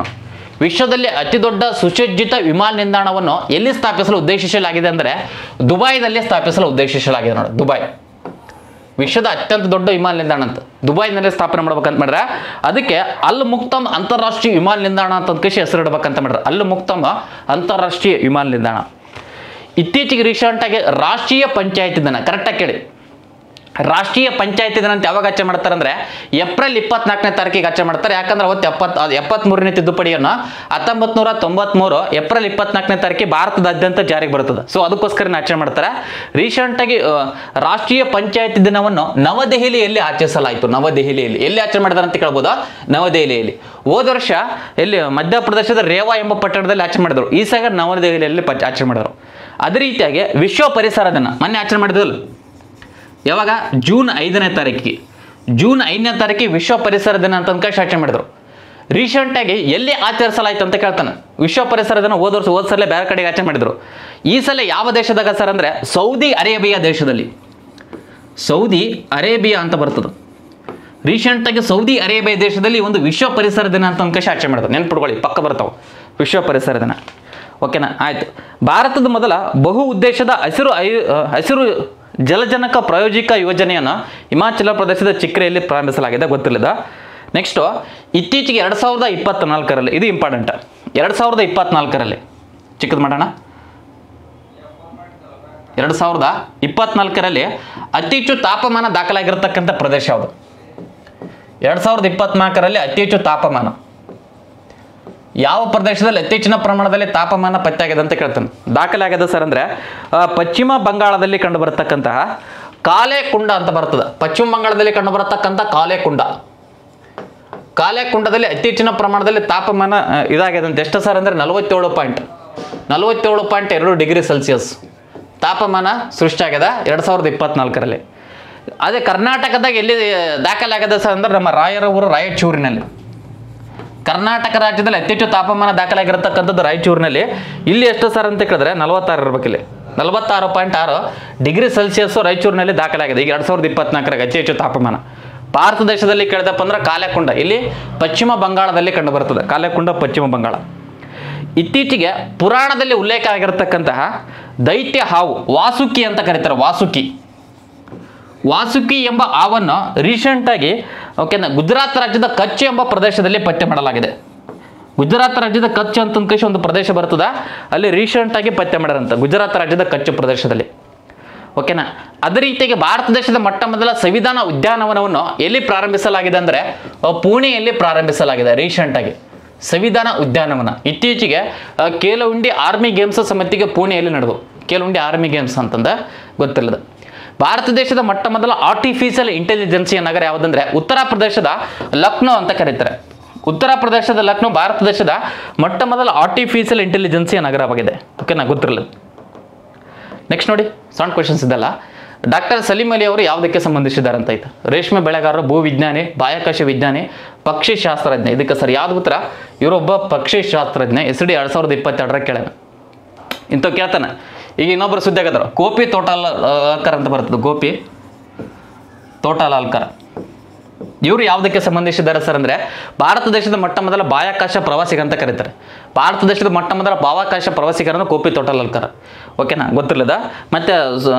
ನಿಲ್ದಾಣವನ್ನು ಎಲ್ಲಿ ಸ್ಥಾಪಿಸಲು ಉದ್ದೇಶಿಸಲಾಗಿದೆ ಅಂದರೆ ದುಬೈದಲ್ಲಿ ಸ್ಥಾಪಿಸಲು ಉದ್ದೇಶಿಸಲಾಗಿದೆ. ನೋಡಿ, ದುಬೈ ವಿಶ್ವದ ಅತ್ಯಂತ ದೊಡ್ಡ ವಿಮಾನ ನಿಲ್ದಾಣ ಅಂತ ದುಬೈನಲ್ಲಿ ಸ್ಥಾಪನೆ ಮಾಡ್ಬೇಕಂತ ಮಾಡ್ರೆ. ಅದಕ್ಕೆ ಅಲ್ ಮುಕ್ತಮ್ ಅಂತಾರಾಷ್ಟ್ರೀಯ ವಿಮಾನ ನಿಲ್ದಾಣ ಅಂತ ಒಂದು ಕೃಷಿ ಹೆಸರು ಇಡಬೇಕಂತ ಮಾಡ್ರೆ. ಅಲ್ ಮುಕ್ತಮ್ ಅಂತಾರಾಷ್ಟ್ರೀಯ ವಿಮಾನ ನಿಲ್ದಾಣ. ಇತ್ತೀಚೆಗೆ ರೀಸೆಂಟಾಗಿ ರಾಷ್ಟ್ರೀಯ ಪಂಚಾಯತಿ ದಿನ, ಕರೆಕ್ಟಾಗಿ ಕೇಳಿ, ರಾಷ್ಟ್ರೀಯ ಪಂಚಾಯತಿ ದಿನ ಅಂತ ಯಾವಾಗ ಆಚರಣೆ ಮಾಡ್ತಾರೆ ಅಂದರೆ ಏಪ್ರಿಲ್ 24ನೇ ತಾರೀಕಿಗೆ ಆಚರಣೆ ಮಾಡ್ತಾರೆ. ಯಾಕಂದ್ರೆ ಅವತ್ತು 73ನೇ ತಿದ್ದುಪಡಿಯನ್ನು 1993 ಏಪ್ರಿಲ್ 24ನೇ ತಾರೀಕಿಗೆ ಭಾರತದಾದ್ಯಂತ ಜಾರಿಗೆ ಬರುತ್ತದೆ. ಸೊ ಅದಕ್ಕೋಸ್ಕರ ಆಚರಣೆ ಮಾಡ್ತಾರೆ. ರೀಸೆಂಟಾಗಿ ರಾಷ್ಟ್ರೀಯ ಪಂಚಾಯತಿ ದಿನವನ್ನು ನವದೆಹಲಿಯಲ್ಲಿ ಆಚರಿಸಲಾಯಿತು. ನವದೆಹಲಿಯಲ್ಲಿ ಎಲ್ಲಿ ಆಚರಣೆ ಮಾಡಿದಾರೆ ಅಂತ ಕೇಳ್ಬೋದಾ? ನವದೆಹಲಿಯಲ್ಲಿ. ಹೋದ ವರ್ಷ ಎಲ್ಲಿ ಮಧ್ಯಪ್ರದೇಶದ ರೇವಾ ಎಂಬ ಪಟ್ಟಣದಲ್ಲಿ ಆಚರಣೆ ಮಾಡಿದರು. ಈ ಸಲ ನವದೆಹಲಿಯಲ್ಲಿ ಆಚರಣೆ ಮಾಡಿದರು. ಅದೇ ರೀತಿಯಾಗಿ ವಿಶ್ವ ಪರಿಸರ ದಿನ ಮೊನ್ನೆ ಆಚರಣೆ ಮಾಡಿದ್ವಲ್ಲ, ಯಾವಾಗ? ಜೂನ್ 5ನೇ ತಾರೀಕಿಗೆ. ಜೂನ್ 5ನೇ ತಾರೀಕಿಗೆ ವಿಶ್ವ ಪರಿಸರ ದಿನ ಅಂತ ಆಚರಣೆ ಮಾಡಿದರು. ರೀಸೆಂಟಾಗಿ ಎಲ್ಲಿ ಆಚರಿಸಲಾಯಿತು ಅಂತ ಕೇಳ್ತಾನೆ. ವಿಶ್ವ ಪರಿಸರ ದಿನ ಹೋದ ಸಲ ಬೇರೆ ಕಡೆಗೆ ಆಚರಣೆ ಮಾಡಿದರು. ಈ ಸಲ ಯಾವ ದೇಶದಾಗ ಸರ್ ಅಂದರೆ ಸೌದಿ ಅರೇಬಿಯಾ ದೇಶದಲ್ಲಿ. ಸೌದಿ ಅರೇಬಿಯಾ ಅಂತ ಬರ್ತದೆ. ರೀಸೆಂಟಾಗಿ ಸೌದಿ ಅರೇಬಿಯಾ ದೇಶದಲ್ಲಿ ಒಂದು ವಿಶ್ವ ಪರಿಸರ ದಿನ ಅಂತ ಆಚರಣೆ ಮಾಡಿದ್ರು. ನೆನ್ಪಿಟ್ಕೊಳ್ಳಿ, ಪಕ್ಕ ಬರ್ತಾವೆ ವಿಶ್ವ ಪರಿಸರ ದಿನ. ಓಕೆನಾ? ಆಯಿತು. ಭಾರತದ ಮೊದಲ ಬಹು ಉದ್ದೇಶದ ಹಸಿರು ಜಲಜನಕ ಪ್ರಾಯೋಜಿಕ ಯೋಜನೆಯನ್ನು ಹಿಮಾಚಲ ಪ್ರದೇಶದ ಚಿಕ್ರೆಯಲ್ಲಿ ಪ್ರಾರಂಭಿಸಲಾಗಿದೆ. ಗೊತ್ತಿಲ್ಲದ. ನೆಕ್ಸ್ಟು ಇತ್ತೀಚೆಗೆ 2024ರಲ್ಲಿ, ಇದು ಇಂಪಾರ್ಟೆಂಟ್, 2024ರಲ್ಲಿ ಚಿಕ್ಕದು ಮಾಡೋಣ. 2024ರಲ್ಲಿ ಅತಿ ಹೆಚ್ಚು ತಾಪಮಾನ ದಾಖಲಾಗಿರ್ತಕ್ಕಂಥ ಪ್ರದೇಶ ಯಾವುದು? 2024ರಲ್ಲಿ ಅತಿ ಹೆಚ್ಚು ತಾಪಮಾನ ಯಾವ ಪ್ರದೇಶದಲ್ಲಿ ಅತಿ ಹೆಚ್ಚಿನ ಪ್ರಮಾಣದಲ್ಲಿ ತಾಪಮಾನ ಪತ್ತೆಯಾಗಿದೆ ಅಂತ ಕೇಳ್ತಾನೆ. ದಾಖಲೆ ಆಗಿದೆ ಸರ್ ಅಂದರೆ ಪಶ್ಚಿಮ ಬಂಗಾಳದಲ್ಲಿ ಕಂಡು ಬರತಕ್ಕಂತಹ ಕಾಲೇಕುಂಡ ಅಂತ ಬರ್ತದೆ. ಪಶ್ಚಿಮ ಬಂಗಾಳದಲ್ಲಿ ಕಂಡು ಬರತಕ್ಕಂಥ ಕಾಲೇಕುಂಡದಲ್ಲಿ ಅತಿ ಹೆಚ್ಚಿನ ಪ್ರಮಾಣದಲ್ಲಿ ತಾಪಮಾನ ಇದಾಗಿದೆ ಅಂತ. ಎಷ್ಟು ಸರ್ ಅಂದರೆ 47.2 ಡಿಗ್ರಿ ಸೆಲ್ಸಿಯಸ್ ತಾಪಮಾನ ಸೃಷ್ಟಿಯಾಗಿದೆ 2024ರಲ್ಲಿ. ಅದೇ ಕರ್ನಾಟಕದಾಗ ಎಲ್ಲಿ ದಾಖಲೆ ಆಗಿದೆ ಸರ್ ಅಂದ್ರೆ ನಮ್ಮ ರಾಯಚೂರಿನಲ್ಲಿ. ಕರ್ನಾಟಕ ರಾಜ್ಯದಲ್ಲಿ ಅತಿ ಹೆಚ್ಚು ತಾಪಮಾನ ದಾಖಲಾಗಿರತಕ್ಕಂಥದ್ದು ರಾಯಚೂರಿನಲ್ಲಿ. ಇಲ್ಲಿ ಎಷ್ಟು ಸರ್ ಅಂತ ಕೇಳಿದ್ರೆ 46 ಇರಬೇಕಿಲ್ಲಿ. 46.6 ಡಿಗ್ರಿ ಸೆಲ್ಸಿಯಸ್ ರಾಯಚೂರಿನಲ್ಲಿ ದಾಖಲಾಗಿದೆ ಈಗ 2024ರಾಗ ಅತಿ ಹೆಚ್ಚು ತಾಪಮಾನ. ಭಾರತ ದೇಶದಲ್ಲಿ ಕೇಳಿದಪ್ಪ ಅಂದ್ರೆ ಕಾಲೇಕುಂಡ, ಇಲ್ಲಿ ಪಶ್ಚಿಮ ಬಂಗಾಳದಲ್ಲಿ ಕಂಡು ಬರ್ತದೆ. ಕಾಲೇಕುಂಡ ಪಶ್ಚಿಮ ಬಂಗಾಳ. ಇತ್ತೀಚೆಗೆ ಪುರಾಣದಲ್ಲಿ ಉಲ್ಲೇಖ ಆಗಿರತಕ್ಕಂತಹ ದೈತ್ಯ ಹಾವು ವಾಸುಕಿ ಅಂತ ಕರೀತಾರೆ. ವಾಸುಕಿ ಎಂಬ ಹಾವನ್ನು ರೀಸೆಂಟಾಗಿ ಓಕೆನಾ ಗುಜರಾತ್ ರಾಜ್ಯದ ಕಚ್ ಎಂಬ ಪ್ರದೇಶದಲ್ಲಿ ಪತ್ತೆ ಮಾಡಲಾಗಿದೆ. ಗುಜರಾತ್ ರಾಜ್ಯದ ಕಚ್ ಅಂತ ಒಂದು ಪ್ರದೇಶ ಬರ್ತದ, ಅಲ್ಲಿ ರೀಸೆಂಟಾಗಿ ಪತ್ತೆ ಮಾಡ್ಯಾರಂತ ಗುಜರಾತ್ ರಾಜ್ಯದ ಕಚ್ ಪ್ರದೇಶದಲ್ಲಿ. ಓಕೆನಾ? ಅದೇ ರೀತಿಯಾಗಿ ಭಾರತ ದೇಶದ ಮೊಟ್ಟ ಮೊದಲ ಸಂವಿಧಾನ ಉದ್ಯಾನವನವನ್ನು ಎಲ್ಲಿ ಪ್ರಾರಂಭಿಸಲಾಗಿದೆ ಅಂದರೆ ಪುಣೆಯಲ್ಲಿ ಪ್ರಾರಂಭಿಸಲಾಗಿದೆ. ರೀಸೆಂಟಾಗಿ ಸಂವಿಧಾನ ಉದ್ಯಾನವನ ಇತ್ತೀಚೆಗೆ ಖೇಲೋ ಇಂಡಿಯಾ ಆರ್ಮಿ ಗೇಮ್ಸ್ ಸಮಿತಿಗೆ ಪುಣೆಯಲ್ಲಿ ನಡೆದು. ಖೇಲೋ ಇಂಡಿಯಾ ಆರ್ಮಿ ಗೇಮ್ಸ್ ಅಂತಂದ ಗೊತ್ತಿಲ್ಲದ. ಭಾರತ ದೇಶದ ಮೊಟ್ಟ ಮೊದಲ ಆರ್ಟಿಫಿಷಿಯಲ್ ಇಂಟೆಲಿಜೆನ್ಸಿಯ ನಗರ ಯಾವುದಂದ್ರೆ ಉತ್ತರ ಪ್ರದೇಶದ ಲಕ್ನೋ ಅಂತ ಕರೀತಾರೆ. ಉತ್ತರ ಪ್ರದೇಶದ ಲಕ್ನೋ ಭಾರತ ದೇಶದ ಮೊಟ್ಟ ಮೊದಲ ಆರ್ಟಿಫಿಷಿಯಲ್ ಇಂಟೆಲಿಜೆನ್ಸಿಯ ನಗರವಾಗಿದೆ. ಓಕೆನಾ? ಗೊತ್ತಿರಲಿಲ್ಲ. ನೆಕ್ಸ್ಟ್ ನೋಡಿ, ಸಣ್ಣ ಕ್ವೆಶನ್ಸ್ ಇದೆಲ್ಲ. ಡಾಕ್ಟರ್ ಸಲೀಂ ಅಲಿ ಅವರು ಯಾವುದಕ್ಕೆ ಸಂಬಂಧಿಸಿದ್ದಾರೆ ಅಂತ ಆಯ್ತು. ರೇಷ್ಮೆ ಬೆಳೆಗಾರರು, ಭೂವಿಜ್ಞಾನಿ, ಬಾಹ್ಯಾಕಾಶ ವಿಜ್ಞಾನಿ, ಪಕ್ಷಿ ಶಾಸ್ತ್ರಜ್ಞ. ಇದಕ್ಕೆ ಸರ್ ಯಾವ್ದು ಉತ್ತರ? ಇವರೊಬ್ಬ ಪಕ್ಷಿ ಶಾಸ್ತ್ರಜ್ಞ. SD 2022 ಕೇಳೋಣ. ಇಂಥವು ಕೇಳ್ತಾನೆ. ಈಗ ಇನ್ನೊಬ್ಬರು ಸುದ್ದಿ ಆಗದ್ರು, ಗೋಪಿ ತೋಟಾಲ್ಕರ್ ಅಂತ ಬರ್ತದೆ. ಗೋಪಿ ತೋಟಾಲ್ಕರ್ ಇವರು ಯಾವುದಕ್ಕೆ ಸಂಬಂಧಿಸಿದ್ದಾರೆ ಸರ್ ಅಂದರೆ ಭಾರತ ದೇಶದ ಮೊಟ್ಟ ಮೊದಲ ಬಾಹ್ಯಾಕಾಶ ಪ್ರವಾಸಿಗ ಅಂತ ಕರೀತಾರೆ. ಭಾರತ ದೇಶದ ಮೊಟ್ಟ ಮೊದಲ ಬಾಹ್ಯಾಕಾಶ ಪ್ರವಾಸಿಗರನ್ನು ಗೋಪಿ ತೋಟಾಲ್ಕರ್. ಓಕೆನಾ? ಗೊತ್ತಿಲ್ಲದ. ಮತ್ತೆ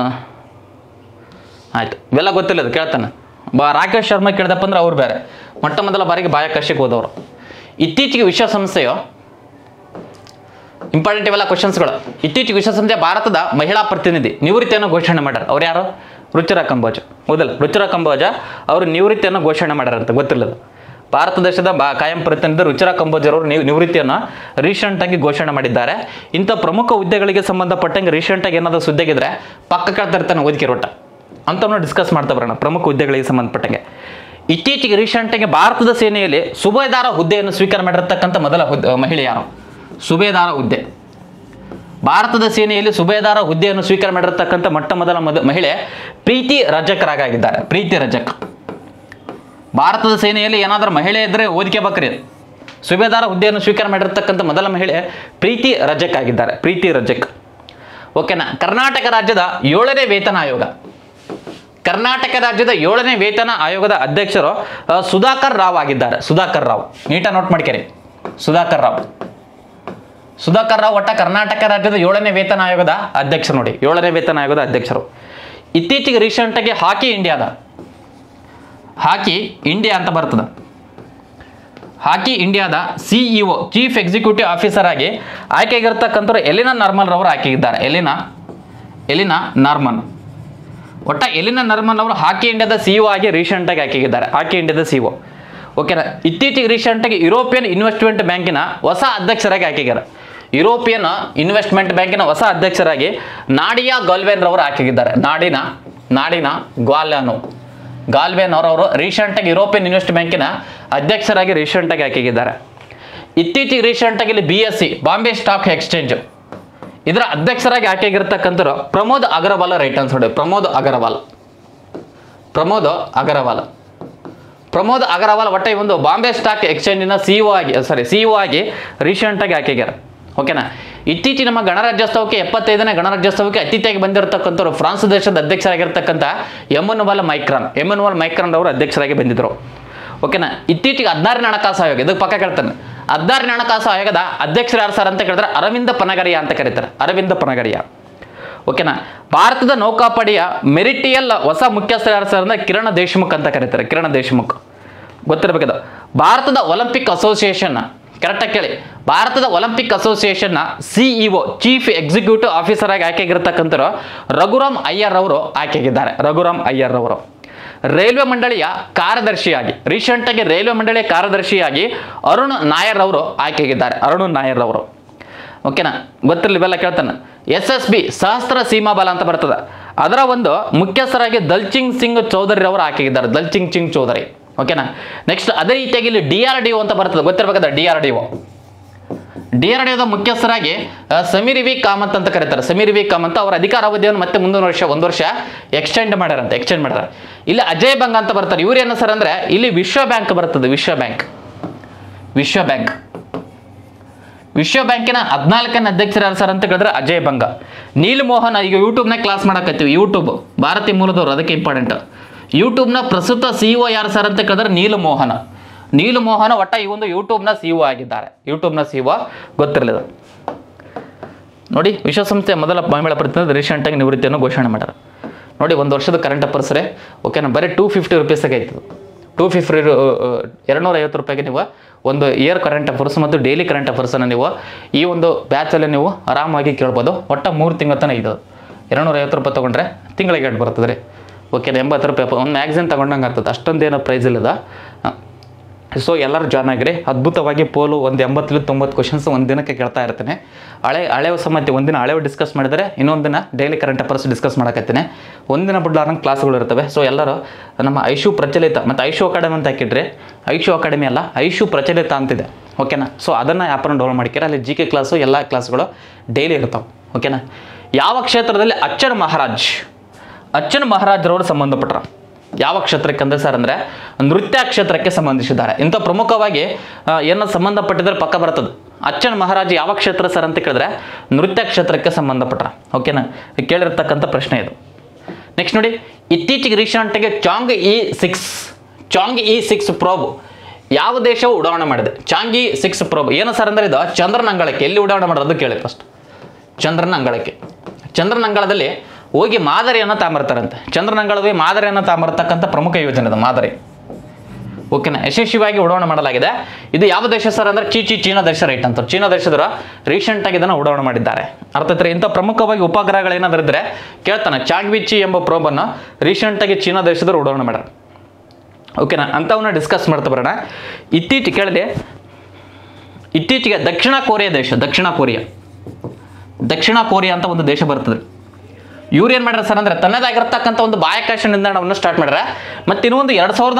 ಆಯ್ತು, ಇವೆಲ್ಲ ಗೊತ್ತಿಲ್ಲದ ಕೇಳ್ತಾನೆ. ರಾಕೇಶ್ ಶರ್ಮಾ ಕೇಳಿದಪ್ಪ ಅಂದ್ರೆ ಅವ್ರು ಬೇರೆ, ಮೊಟ್ಟ ಮೊದಲ ಬಾರಿಗೆ ಬಾಹ್ಯಾಕಾಶಕ್ಕೆ ಹೋದವರು. ಇತ್ತೀಚೆಗೆ ವಿಶ್ವಸಂಸ್ಥೆಯು ಇಂಪಾರ್ಟೆಂಟ್ ಇವೆಲ್ಲ ಕ್ವಶನ್ಸ್ಗಳು. ಇತ್ತೀಚೆಗೆ ವಿಶ್ವಸಂಸ್ಥೆ ಭಾರತದ ಮಹಿಳಾ ಪ್ರತಿನಿಧಿ ನಿವೃತ್ತಿಯನ್ನು ಘೋಷಣೆ ಮಾಡ್ಯಾರ. ಅವ್ರು ಯಾರು? ರುಚಿರಾ ಕಂಬೋಜ. ಹೌದಲ್ಲ? ರುಚಿರಾ ಕಂಬೋಜ ಅವರು ನಿವೃತ್ತಿಯನ್ನು ಘೋಷಣೆ ಮಾಡ್ಯಾರಂತ. ಗೊತ್ತಿಲ್ಲದ. ಭಾರತ ದೇಶದ ಕಾಯಂ ಪ್ರತಿನಿಧಿ ರುಚಿರಾ ಕಂಬೋಜ್ ಅವರು ನಿವೃತ್ತಿಯನ್ನು ರೀಸೆಂಟಾಗಿ ಘೋಷಣೆ ಮಾಡಿದ್ದಾರೆ. ಇಂಥ ಪ್ರಮುಖ ಹುದ್ದೆಗಳಿಗೆ ಸಂಬಂಧಪಟ್ಟಂಗೆ ರೀಸೆಂಟಾಗಿ ಏನಾದರೂ ಸುದ್ದಿಗಿದ್ರೆ ಪಕ್ಕ ಕೇಳ್ತಿರ್ತಾನೆ ಓದಿಕೆ ರೊಟ್ಟ ಅಂತವನ್ನ ಡಿಸ್ಕಸ್ ಮಾಡ್ತಾ ಬರೋಣ. ಪ್ರಮುಖ ಹುದ್ದೆಗಳಿಗೆ ಸಂಬಂಧಪಟ್ಟಂಗೆ ಇತ್ತೀಚೆಗೆ ರೀಸೆಂಟಾಗಿ ಭಾರತದ ಸೇನೆಯಲ್ಲಿ ಸುಬೇದಾರ ಹುದ್ದೆಯನ್ನು ಸ್ವೀಕಾರ ಮಾಡಿರ್ತಕ್ಕಂಥ ಮೊದಲ ಮಹಿಳೆ ಯಾರು? ಸುಬೇದಾರ ಹುದ್ದೆ. ಭಾರತದ ಸೇನೆಯಲ್ಲಿ ಸುಬೇದಾರ ಹುದ್ದೆಯನ್ನು ಸ್ವೀಕಾರ ಮಾಡಿರ್ತಕ್ಕಂಥ ಮೊಟ್ಟ ಮೊದಲ ಮಹಿಳೆ ಪ್ರೀತಿ ರಜಕ್ರಾಗಿದ್ದಾರೆ. ಪ್ರೀತಿ ರಜಕ್. ಭಾರತದ ಸೇನೆಯಲ್ಲಿ ಏನಾದರೂ ಮಹಿಳೆ ಇದ್ದರೆ ಓದಿಕೆ ಬಕ್ರಿ. ಸುಬೇದಾರ ಹುದ್ದೆಯನ್ನು ಸ್ವೀಕಾರ ಮಾಡಿರ್ತಕ್ಕಂಥ ಮೊದಲ ಮಹಿಳೆ ಪ್ರೀತಿ ರಜಕ್ ಆಗಿದ್ದಾರೆ. ಪ್ರೀತಿ ರಜಕ್. ಓಕೆನಾ? ಕರ್ನಾಟಕ ರಾಜ್ಯದ 7ನೇ ವೇತನ ಆಯೋಗ. ಕರ್ನಾಟಕ ರಾಜ್ಯದ 7ನೇ ವೇತನ ಆಯೋಗದ ಅಧ್ಯಕ್ಷರು ಸುಧಾಕರ್ ರಾವ್ ಆಗಿದ್ದಾರೆ. ಸುಧಾಕರ್ ರಾವ್. ನೀಟಾಗಿ ನೋಟ್ ಮಾಡ್ಕೇರಿ. ಸುಧಾಕರ್ ರಾವ್ ಒಟ್ಟ ಕರ್ನಾಟಕ ರಾಜ್ಯದ 7ನೇ ವೇತನ ಆಯೋಗದ ಅಧ್ಯಕ್ಷರು ನೋಡಿ. 7ನೇ ವೇತನ ಆಯೋಗದ ಅಧ್ಯಕ್ಷರು. ಇತ್ತೀಚೆಗೆ ರೀಸೆಂಟಾಗಿ ಹಾಕಿ ಇಂಡಿಯಾದ ಹಾಕಿ ಇಂಡಿಯಾ ಅಂತ ಬರ್ತದೆ. ಹಾಕಿ ಇಂಡಿಯಾದ CEO ಚೀಫ್ ಎಕ್ಸಿಕ್ಯೂಟಿವ್ ಆಫೀಸರ್ ಆಗಿ ಆಯ್ಕೆಯಾಗಿರ್ತಕ್ಕಂಥವ್ರು ಎಲಿನಾ ನಾರ್ಮನ್ ರವರು ಆಯ್ಕೆಯಿದ್ದಾರೆ. ಎಲಿನಾ ನಾರ್ಮನ್. ಒಟ್ಟ ಎಲಿನಾ ನಾರ್ಮನ್ ಅವರು ಹಾಕಿ ಇಂಡಿಯಾದ CEO ಆಗಿ ರೀಸೆಂಟಾಗಿ ಆಯ್ಕೆಯಾಗಿದ್ದಾರೆ. ಹಾಕಿ ಇಂಡಿಯಾದ CEO. ಓಕೆನಾ. ಇತ್ತೀಚೆಗೆ ರೀಸೆಂಟಾಗಿ ಯುರೋಪಿಯನ್ ಇನ್ವೆಸ್ಟ್ಮೆಂಟ್ ಬ್ಯಾಂಕಿನ ಹೊಸ ಅಧ್ಯಕ್ಷರಾಗಿ ಆಯ್ಕೆಯಾಗಿದ್ದಾರೆ. ಯುರೋಪಿಯನ್ ಇನ್ವೆಸ್ಟ್ಮೆಂಟ್ ಬ್ಯಾಂಕಿನ ಹೊಸ ಅಧ್ಯಕ್ಷರಾಗಿ ನಾಡಿಯಾ ಗಾಲ್ವೇನ್ ರವರು ಆಯ್ಕೆಯಾಗಿದ್ದಾರೆ. ನಾಡಿನಾ ಗಾಲ್ವೇನ್ ಅವರವರು ರೀಸೆಂಟಾಗಿ ಯುರೋಪಿಯನ್ ಇನ್ವೆಸ್ಟ್ ಬ್ಯಾಂಕಿನ ಅಧ್ಯಕ್ಷರಾಗಿ ರೀಸೆಂಟಾಗಿ ಆಯ್ಕೆಯಾಗಿದ್ದಾರೆ. ಇತ್ತೀಚೆಗೆ ರೀಸೆಂಟಾಗಿ ಇಲ್ಲಿ BSE ಬಾಂಬೆ ಸ್ಟಾಕ್ ಎಕ್ಸ್ಚೇಂಜ್ ಇದರ ಅಧ್ಯಕ್ಷರಾಗಿ ಆಯ್ಕೆಯಾಗಿರ್ತಕ್ಕಂಥವ್ರು ಪ್ರಮೋದ್ ಅಗರ್ವಾಲ್ ರೈಟ್ ಆನ್ಸರ್ ನೋಡಿ. ಪ್ರಮೋದ್ ಅಗರ್ವಾಲ್ ಒಟ್ಟ ಈ ಒಂದು ಬಾಂಬೆ ಸ್ಟಾಕ್ ಎಕ್ಸ್ಚೇಂಜಿನ CEO ಆಗಿ ರೀಸೆಂಟಾಗಿ ಆಯ್ಕೆಯಾಗ್ಯಾರ. ಓಕೆನಾ. ಇತ್ತೀಚೆಗೆ ನಮ್ಮ ಗಣರಾಜ್ಯೋತ್ಸವಕ್ಕೆ 75ನೇ ಗಣರಾಜ್ಯೋತ್ಸವಕ್ಕೆ ಅತಿಥಿಯಾಗಿ ಬಂದಿರತಕ್ಕಂಥವ್ರು ಫ್ರಾನ್ಸ್ ದೇಶದ ಅಧ್ಯಕ್ಷರಾಗಿರ್ತಕ್ಕಂಥ ಎಮನುವಲ್ ಮೈಕ್ರಾನ್ ಅವರು ಅಧ್ಯಕ್ಷರಾಗಿ ಬಂದಿದ್ದರು. ಓಕೆನಾ. ಇತ್ತೀಚೆಗೆ 16ನೇ ಹಣಕಾಸು ಆಯೋಗ, ಇದಕ್ಕೆ ಪಕ್ಕ ಕೇಳ್ತಾನೆ, 16ನೇ ಹಣಕಾಸು ಆಯೋಗದ ಅಧ್ಯಕ್ಷರು ಯಾರು ಸರ್ ಅಂತ ಕೇಳಿದ್ರೆ ಅರವಿಂದ ಪನಗರಿಯಾ ಅಂತ ಕರೀತಾರೆ. ಅರವಿಂದ ಪನಗರಿಯಾ. ಓಕೆನಾ. ಭಾರತದ ನೌಕಾಪಡೆಯ ಮೆರಿಟಿಯಲ್ ಹೊಸ ಮುಖ್ಯಸ್ಥರು ಯಾರು ಸರ್ ಅಂದ್ರೆ ಕಿರಣ್ ದೇಶ್ಮುಖ್ ಅಂತ ಕರೀತಾರೆ. ಕಿರಣ್ ದೇಶ್ಮುಖ್ ಗೊತ್ತಿರಬೇಕದು. ಭಾರತದ ಒಲಿಂಪಿಕ್ ಅಸೋಸಿಯೇಷನ್, ಕರೆಕ್ಟಾಗಿ ಕೇಳಿ, ಭಾರತದ ಒಲಿಂಪಿಕ್ ಅಸೋಸಿಯೇಷನ್ನ CEO ಚೀಫ್ ಎಕ್ಸಿಕ್ಯೂಟಿವ್ ಆಫೀಸರ್ ಆಗಿ ಆಯ್ಕೆಯಾಗಿರ್ತಕ್ಕಂಥವ್ರು ರಘುರಾಮ್ ಅಯ್ಯರ್ ಅವರು ಆಯ್ಕೆಯಾಗಿದ್ದಾರೆ. ರೈಲ್ವೆ ಮಂಡಳಿಯ ಕಾರ್ಯದರ್ಶಿಯಾಗಿ ರೀಸೆಂಟಾಗಿ ಅರುಣ್ ನಾಯರ್ ಅವರು ಆಯ್ಕೆಯಾಗಿದ್ದಾರೆ. ಓಕೆನಾ. ಗೊತ್ತಿರಲಿ, ಇವೆಲ್ಲ ಕೇಳ್ತಾನೆ. SSB ಸಹಸ್ರ ಸೀಮಾ ಬಲ ಅಂತ ಬರ್ತದೆ, ಅದರ ಒಂದು ಮುಖ್ಯಸ್ಥರಾಗಿ ದಲ್ಚಿಂಗ್ ಸಿಂಗ್ ಚೌಧರಿ ಅವರು ಆಯ್ಕೆಯಾಗಿದ್ದಾರೆ. ಓಕೆನಾ. ನೆಕ್ಸ್ಟ್ ಅದೇ ರೀತಿಯಾಗಿ ಇಲ್ಲಿ DRDO ಅಂತ ಬರ್ತದೆ, ಗೊತ್ತಿರಬೇಕಾದ್ರೆ DRDOದ ಮುಖ್ಯಸ್ಥರಾಗಿ ಸಮೀರ್ ವಿ ಕಾಮತ್ ಅಂತ ಕರೀತಾರೆ. ಅವರ ಅಧಿಕಾರಾವಧಿಯನ್ನು ಮತ್ತೆ ಮುಂದಿನ ವರ್ಷ 1 ವರ್ಷ ಎಕ್ಸ್ಟೆಂಡ್ ಮಾಡ್ಯಾರ. ಇಲ್ಲಿ ಅಜಯ್ ಬಂಗ ಅಂತ ಬರ್ತಾರೆ. ಇವ್ರು ಏನು ಸರ್ ಅಂದ್ರೆ ಇಲ್ಲಿ ವಿಶ್ವ ಬ್ಯಾಂಕ್ ಬರ್ತದೆ. ವಿಶ್ವ ಬ್ಯಾಂಕಿನ 14ನೇ ಅಧ್ಯಕ್ಷರು ಯಾರು ಸರ್ ಅಂತ ಕೇಳಿದ್ರೆ ಅಜಯ್ ಬಂಗ. ನೀಲ್ ಮೋಹನ್, ಈಗ ಯೂಟ್ಯೂಬ್ನ ಕ್ಲಾಸ್ ಮಾಡಕತ್ತೀವಿ. ಯೂಟ್ಯೂಬ್ ಭಾರತೀಯ ಮೂಲದವರು, ಅದಕ್ಕೆ ಇಂಪಾರ್ಟೆಂಟ್. ಯೂಟ್ಯೂಬ್ನ ಪ್ರಸ್ತುತ CEO ಯಾರು ಸರ್ ಅಂತ ಕೇಳಿದ್ರೆ ನೀಲ್ ಮೋಹನ ಒಟ್ಟ ಈ ಒಂದು ಯೂಟ್ಯೂಬ್ನ CEO ಆಗಿದ್ದಾರೆ. ಗೊತ್ತಿರಲಿಲ್ಲ ನೋಡಿ. ವಿಶ್ವಸಂಸ್ಥೆಯ ಮೊದಲ ಮಹಿಳಾ ಪ್ರತಿನಿಧಿ ರೀಸೆಂಟಾಗಿ ನಿವೃತ್ತಿಯನ್ನು ಘೋಷಣೆ ಮಾಡ್ಯಾರ ನೋಡಿ. 1 ವರ್ಷದ ಕರೆಂಟ್ ಅಫೇರ್ಸ್ ರೇ. ಓಕೆನಾ. ಬರೀ 250 ರೂಪೀಸಾಗಿ ಆಯ್ತು. 250 ರೂಪಾಯಿಗೆ ನೀವು ಒಂದು ಇಯರ್ ಕರೆಂಟ್ ಅಫೇರ್ಸ್ ಮತ್ತು ಡೈಲಿ ಕರೆಂಟ್ ಅಫೇರ್ಸನ್ನು ನೀವು ಈ ಒಂದು ಬ್ಯಾಚಲ್ಲಿ ನೀವು ಆರಾಮಾಗಿ ಕೇಳ್ಬೋದು. ಒಟ್ಟು 3 ತಿಂಗಳ ತನಕ ಇದು 250 ರೂಪಾಯಿ ತೊಗೊಂಡ್ರೆ ತಿಂಗಳಿಗೆ 8 ಬರ್ತದೆ ರೀ. ಓಕೆ. 80 ರೂಪಾಯಿ ಒಂದು ಮ್ಯಾಗ್ಝಿನ್ ತೊಗೊಂಡಂಗೆ ಆಗ್ತದೆ. ಅಷ್ಟೊಂದೇನೋ ಪ್ರೈಸ್ ಇಲ್ಲದ. ಸೊ ಎಲ್ಲರೂ ಜಾಯ್ನ್ ಆಗಿರಿ. ಅದ್ಭುತವಾಗಿ ಪೋಲು ಒಂದು 80-90 ಕ್ವಶನ್ಸ್ ಒಂದು ದಿನಕ್ಕೆ ಕೇಳ್ತಾ ಇರ್ತೀನಿ. ಹಳೆಯ ಸಮೇತ ಒಂದಿನ ಹಳೆವು ಡಿಸ್ಕಸ್ ಮಾಡಿದರೆ ಇನ್ನೊಂದಿನ ಡೈಲಿ ಕರೆಂಟ್ ಅಫೇರ್ಸ್ ಡಿಸ್ಕಸ್ ಮಾಡಕತ್ತೀನಿ. ಒಂದಿನ ಬಿಡ್ಲಾರಂಗೆ ಕ್ಲಾಸ್ಗಳು ಇರ್ತವೆ. ಸೊ ಎಲ್ಲರೂ ನಮ್ಮ ಐಶು ಪ್ರಚಲಿತ ಮತ್ತು ಐಶು ಅಕಾಡೆಮಿ ಅಂತ ಹಾಕಿಡ್ರಿ. ಐಶು ಅಕಾಡೆಮಿ ಅಲ್ಲ, ಐಶು ಪ್ರಚಲಿತ ಅಂತಿದೆ. ಓಕೆನಾ. ಸೊ ಅದನ್ನು ಆ್ಯಪನ್ನು ಡೌನ್ಲೋಡ್ ಮಾಡಿಕ್ಕಿರ. ಅಲ್ಲಿ GK ಕ್ಲಾಸು ಎಲ್ಲ ಕ್ಲಾಸ್ಗಳು ಡೈಲಿ ಇರ್ತಾವೆ. ಓಕೆನಾ. ಯಾವ ಕ್ಷೇತ್ರದಲ್ಲಿ ಅಚ್ಚನ್ ಮಹಾರಾಜ್ರವರು ಸಂಬಂಧಪಟ್ಟರು? ಯಾವ ಕ್ಷೇತ್ರಕ್ಕೆ ಅಂದ್ರೆ ಸರ್ ಅಂದರೆ ನೃತ್ಯ ಕ್ಷೇತ್ರಕ್ಕೆ ಸಂಬಂಧಿಸಿದ್ದಾರೆ. ಇಂಥ ಪ್ರಮುಖವಾಗಿ ಏನೋ ಸಂಬಂಧಪಟ್ಟಿದ್ರೆ ಪಕ್ಕ ಬರ್ತದೆ. ಅಚ್ಚನ್ ಮಹಾರಾಜ್ ಯಾವ ಕ್ಷೇತ್ರ ಸರ್ ಅಂತ ಕೇಳಿದ್ರೆ ನೃತ್ಯ ಕ್ಷೇತ್ರಕ್ಕೆ ಸಂಬಂಧಪಟ್ಟ. ಓಕೆನಾ. ಕೇಳಿರ್ತಕ್ಕಂಥ ಪ್ರಶ್ನೆ ಇದು. ನೆಕ್ಸ್ಟ್ ನೋಡಿ, ಇತ್ತೀಚೆಗೆ ರೀಸೆಂಟಾಗಿ ಚಾಂಗ್ ಇ 6 ಪ್ರೋಬ್ ಯಾವ ದೇಶವು ಉಡಾವಣೆ ಮಾಡಿದೆ? ಚಾಂಗ್ ಇ 6 ಪ್ರೋಬ್ ಏನು ಸರ್ ಅಂದರೆ ಇದು ಚಂದ್ರನ ಅಂಗಳಕ್ಕೆ ಎಲ್ಲಿ ಉಡಾವಣೆ ಮಾಡೋದು ಕೇಳಿ ಫಸ್ಟ್. ಚಂದ್ರನ ಅಂಗಳದಲ್ಲಿ ಹೋಗಿ ಮಾದರಿಯನ್ನು ತಾಂಬರ್ತಾರಂತೆ. ಚಂದ್ರನಂಗಳದ ಮಾದರಿಯನ್ನು ತಾಂಬರ್ತಕ್ಕಂಥ ಪ್ರಮುಖ ಯೋಜನೆ ಅದು ಮಾದರಿ. ಓಕೆನಾ. ಯಶಸ್ವಿಯಾಗಿ ಉಡಾವಣೆ ಮಾಡಲಾಗಿದೆ. ಇದು ಯಾವ ದೇಶ ಸರ್ ಅಂದರೆ ಚೀನಾ ದೇಶ ರೈಟ್ ಅಂತ. ಚೀನಾ ದೇಶದವರು ರೀಸೆಂಟಾಗಿ ಇದನ್ನು ಉಡಾವಣೆ ಮಾಡಿದ್ದಾರೆ. ಅರ್ಥಾತ್ ಇಂಥ ಪ್ರಮುಖವಾಗಿ ಉಪಗ್ರಹಗಳೇನಾದರೂ ಇದ್ದರೆ ಕೇಳ್ತಾನೆ. ಚಾಂಗ್ವಿಚಿ ಎಂಬ ಪ್ರೋಬನ್ನು ರೀಸೆಂಟಾಗಿ ಚೀನಾ ದೇಶದವರು ಉಡಾವಣೆ ಮಾಡ್ಯಾರ. ಓಕೆನಾ. ಅಂಥವನ್ನ ಡಿಸ್ಕಸ್ ಮಾಡ್ತಾ ಬರೋಣ. ಇತ್ತೀಚೆಗೆ ದಕ್ಷಿಣ ಕೊರಿಯಾ ಅಂತ ಒಂದು ದೇಶ ಬರ್ತದೆ. ಇವ್ರು ಏನು ಮಾಡ್ಯಾರ ಸರ್ ಅಂದರೆ ತನ್ನದಾಗಿರ್ತಕ್ಕಂಥ ಒಂದು ಬಾಹ್ಯಾಕಾಶ ನಿಲ್ದಾಣವನ್ನು ಸ್ಟಾರ್ಟ್ ಮಾಡ್ಯಾರ. ಮತ್ತು ಇನ್ನೊಂದು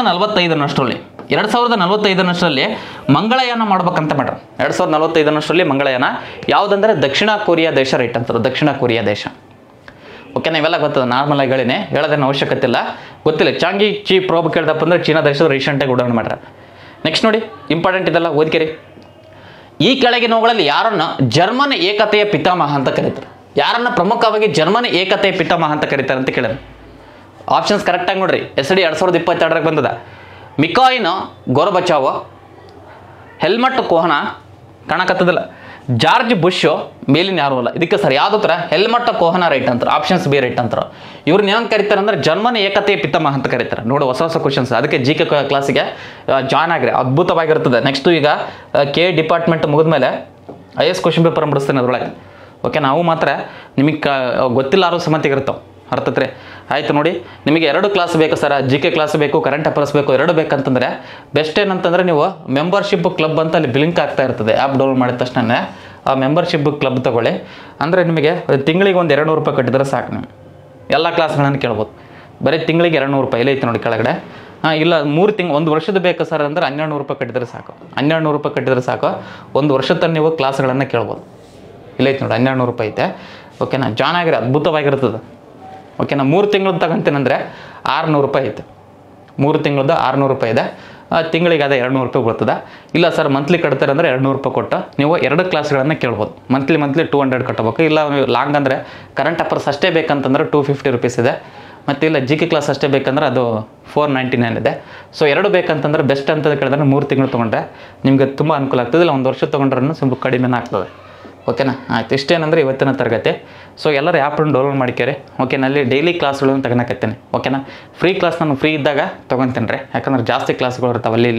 2045 ಮಂಗಳಯಾನ ಮಾಡ್ಬೇಕಂತ ಮಾಡ್ಯಾರ. 2045 ಮಂಗಳಯಾನ ಯಾವುದಂದ್ರೆ ದಕ್ಷಿಣ ಕೊರಿಯಾ ದೇಶ ರೈಟ್ ಅಂತಾರೆ. ದಕ್ಷಿಣ ಕೊರಿಯಾ ದೇಶ. ಓಕೆನಾ. ಇವೆಲ್ಲ ಗೊತ್ತದ, ನಾರ್ಮಲ್ ಆಗಿ ಹೇಳಿನೇ, ಹೇಳೋದೇನು ಅವಶ್ಯಕತೆ ಇಲ್ಲ. ಗೊತ್ತಿಲ್ಲ. ಚಾಂಗ್ ಇ 6 ಪ್ರೋಬ್ ಕೇಳ್ದಪ್ಪ ಅಂದ್ರೆ ಚೀನಾ ದೇಶದ ರೀಸೆಂಟಾಗಿ ಉಡಾವಣೆ ಮಾಡ್ಯಾರ. ನೆಕ್ಸ್ಟ್ ನೋಡಿ, ಇಂಪಾರ್ಟೆಂಟ್ ಇದೆಲ್ಲ ಓದ್ಕಿರಿ. ಈ ಕೆಳಗಿನವುಗಳಲ್ಲಿ ಯಾರನ್ನು ಜರ್ಮನ್ ಏಕತೆಯ ಪಿತಾಮಹ ಅಂತ ಕರೀತಾರೆ? ಯಾರನ್ನ ಪ್ರಮುಖವಾಗಿ ಜರ್ಮನ್ ಏಕತೆಯ ಪಿತಾಮಹ ಅಂತ ಕರೀತಾರೆ ಅಂತ ಕೇಳಿದ್ರೆ ಆಪ್ಷನ್ಸ್ ಕರೆಕ್ಟಾಗಿ ನೋಡ್ರಿ. SD 2022 ಬಂದದ. ಮಿಖಾಯಿಲ್ ಗೊರ್ಬಚಾವ್, ಹೆಲ್ಮಟ್ ಕೋಹನ್ ಕಾಣಕತ್ತದಿಲ್ಲ, ಜಾರ್ಜ್ ಬುಷ್, ಮೇಲಿನ ಯಾರು ಅಲ್ಲ. ಇದಕ್ಕೆ ಸರ್ ಯಾವ್ದು ಉತ್ತರ? ಹೆಲ್ಮಟ್ ಕೋಹನ್ ರೈಟ್ ಅಂತಾರೆ. ಆಪ್ಷನ್ಸ್ ಬಿ ರೈಟ್ ಅಂತಾರೆ. ಇವ್ರನ್ನ ಏನಂತ ಕರೀತಾರೆ ಅಂದ್ರೆ ಜನ್ಮನ ಏಕತೆಯ ಪಿತಾಮಹ ಅಂತ ಕರೀತಾರೆ. ನೋಡಿ ಹೊಸ ಹೊಸ ಕ್ವಶನ್ಸ್, ಅದಕ್ಕೆ ಜಿ ಕೆ ಕ್ಲಾಸಿಗೆ ಜಾಯ್ನ್ ಆಗ್ರಿ, ಅದ್ಭುತವಾಗಿರ್ತದೆ. ನೆಕ್ಸ್ಟು ಈಗ ಕೆ ಡಿಪಾರ್ಟ್ಮೆಂಟ್ ಮುಗಿದ್ಮೇಲೆ IAS ಕ್ವಶನ್ ಪೇಪರ್ ಬಿಡಿಸ್ತೀನಿ ಅದರೊಳಗೆ. ಓಕೆ, ನಾವು ಮಾತ್ರ ನಿಮಗೆ ಗೊತ್ತಿಲ್ಲ ಸಮತಿಗೆ ಇರ್ತಾವೆ, ಅರ್ಥತ್ರಿ. ಆಯಿತು ನೋಡಿ, ನಿಮಗೆ 2 ಕ್ಲಾಸ್ ಬೇಕು ಸರ್, ಜಿ ಕೆ ಕ್ಲಾಸ್ ಬೇಕು, ಕರೆಂಟ್ ಅಫೇರ್ಸ್ ಬೇಕು, 2 ಬೇಕಂತಂದರೆ ಬೆಸ್ಟ್ ಏನಂತಂದರೆ ನೀವು ಮೆಂಬರ್ಶಿಪ್ ಕ್ಲಬ್ ಅಂತ ಅಲ್ಲಿ ಬ್ಲಿಂಕ್ ಆಗ್ತಾ ಇರ್ತದೆ. ಆ್ಯಪ್ ಡೌನ್ಲೋಡ್ ಮಾಡಿದ ತಕ್ಷಣ ಆ ಮೆಂಬರ್ಶಿಪ್ ಕ್ಲಬ್ ತೊಗೊಳ್ಳಿ. ಅಂದರೆ ನಿಮಗೆ ತಿಂಗಳಿಗೆ ಒಂದು 200 ರೂಪಾಯಿ ಕಟ್ಟಿದ್ರೆ ಸಾಕು, ನೀವು ಎಲ್ಲ ಕ್ಲಾಸ್ಗಳನ್ನು ಕೇಳ್ಬೋದು. ಬರೀ ತಿಂಗಳಿಗೆ 200 ರೂಪಾಯಿ ಇಲ್ಲ ಐತೆ ನೋಡಿ ಕೆಳಗಡೆ. ಇಲ್ಲ 3 ತಿಂಗಳು 1 ವರ್ಷದ ಬೇಕು ಸರ್ ಅಂದರೆ 1200 ರೂಪಾಯಿ ಕಟ್ಟಿದ್ರೆ ಸಾಕು. 1200 ರೂಪಾಯಿ ಕಟ್ಟಿದ್ರೆ ಸಾಕು, 1 ವರ್ಷದ ತನಕ ನೀವು ಕ್ಲಾಸ್ಗಳನ್ನು ಕೇಳ್ಬೋದು. ಇಲ್ಲೈತೆ ನೋಡಿ 1200 ರೂಪಾಯಿ ಐತೆ. ಓಕೆನಾ, ಜಾಯ್ನ್ ಆಗಿರಿ, ಅದ್ಭುತವಾಗಿರ್ತದೆ. ಓಕೆನಾ, 3 ತಿಂಗಳು ತಗೊಂತೀನಂದರೆ 600 ರೂಪಾಯಿ ಐತೆ. 3 ತಿಂಗಳದ್ದು 600 ರೂಪಾಯಿ ಇದೆ. ತಿಂಗಳಿಗೆ ಅದೇ 200 ರೂಪಾಯಿ ಬರ್ತದೆ. ಇಲ್ಲ ಸರ್ ಮಂತ್ಲಿ ಕಟ್ತಾರೆ ಅಂದರೆ 200 ರೂಪಾಯಿ ಕೊಟ್ಟು ನೀವು 2 ಕ್ಲಾಸ್ಗಳನ್ನು ಕೇಳ್ಬೋದು. ಮಂತ್ಲಿ 200 ಕಟ್ಟಬೇಕು. ಇಲ್ಲ ನೀವು ಲಾಂಗ್ ಅಂದರೆ ಕರೆಂಟ್ ಅಫೇರ್ಸ್ ಅಷ್ಟೇ ಬೇಕಂತಂದ್ರೆ 250 ರೂಪೀಸ್ ಇದೆ. ಮತ್ತು ಇಲ್ಲ ಜಿ ಕೆ ಕ್ಲಾಸ್ ಅಷ್ಟೇ ಬೇಕಂದ್ರೆ ಅದು 499 ಇದೆ. ಸೊ 2 ಬೇಕಂತಂದ್ರೆ ಬೆಸ್ಟ್ ಅಂತ ಕೇಳಿದ್ರೆ 3 ತಿಂಗಳು ತೊಗೊಂಡ್ರೆ ನಿಮಗೆ ತುಂಬ ಅನುಕೂಲ ಆಗ್ತದೆ. ಇಲ್ಲ 1 ವರ್ಷ ತೊಗೊಂಡ್ರೂ ಸ್ವಲ್ಪ ಕಡಿಮೆನೇ ಆಗ್ತದೆ. ಓಕೆನಾ, ಆಯ್ತು. ಇಷ್ಟೇನಂದರೆ ಇವತ್ತಿನ ತರಗತಿ. ಸೊ ಎಲ್ಲರೂ ಆ್ಯಪನ್ನು ಡೌನ್ಲೋಡ್ ಮಾಡ್ಕೇರಿ. ಓಕೆನಾ, ಅಲ್ಲಿ ಡೈಲಿ ಕ್ಲಾಸ್ಗಳನ್ನು ತಗೊಳಕತ್ತೀನಿ. ಓಕೆನಾ, ಫ್ರೀ ಕ್ಲಾಸ್ ನಾನು ಫ್ರೀ ಇದ್ದಾಗ ತೊಗೊತೀನಿ ರೀ, ಯಾಕಂದ್ರೆ ಜಾಸ್ತಿ ಕ್ಲಾಸ್ಗಳು ಇರ್ತಾವೆ ಅಲ್ಲಿ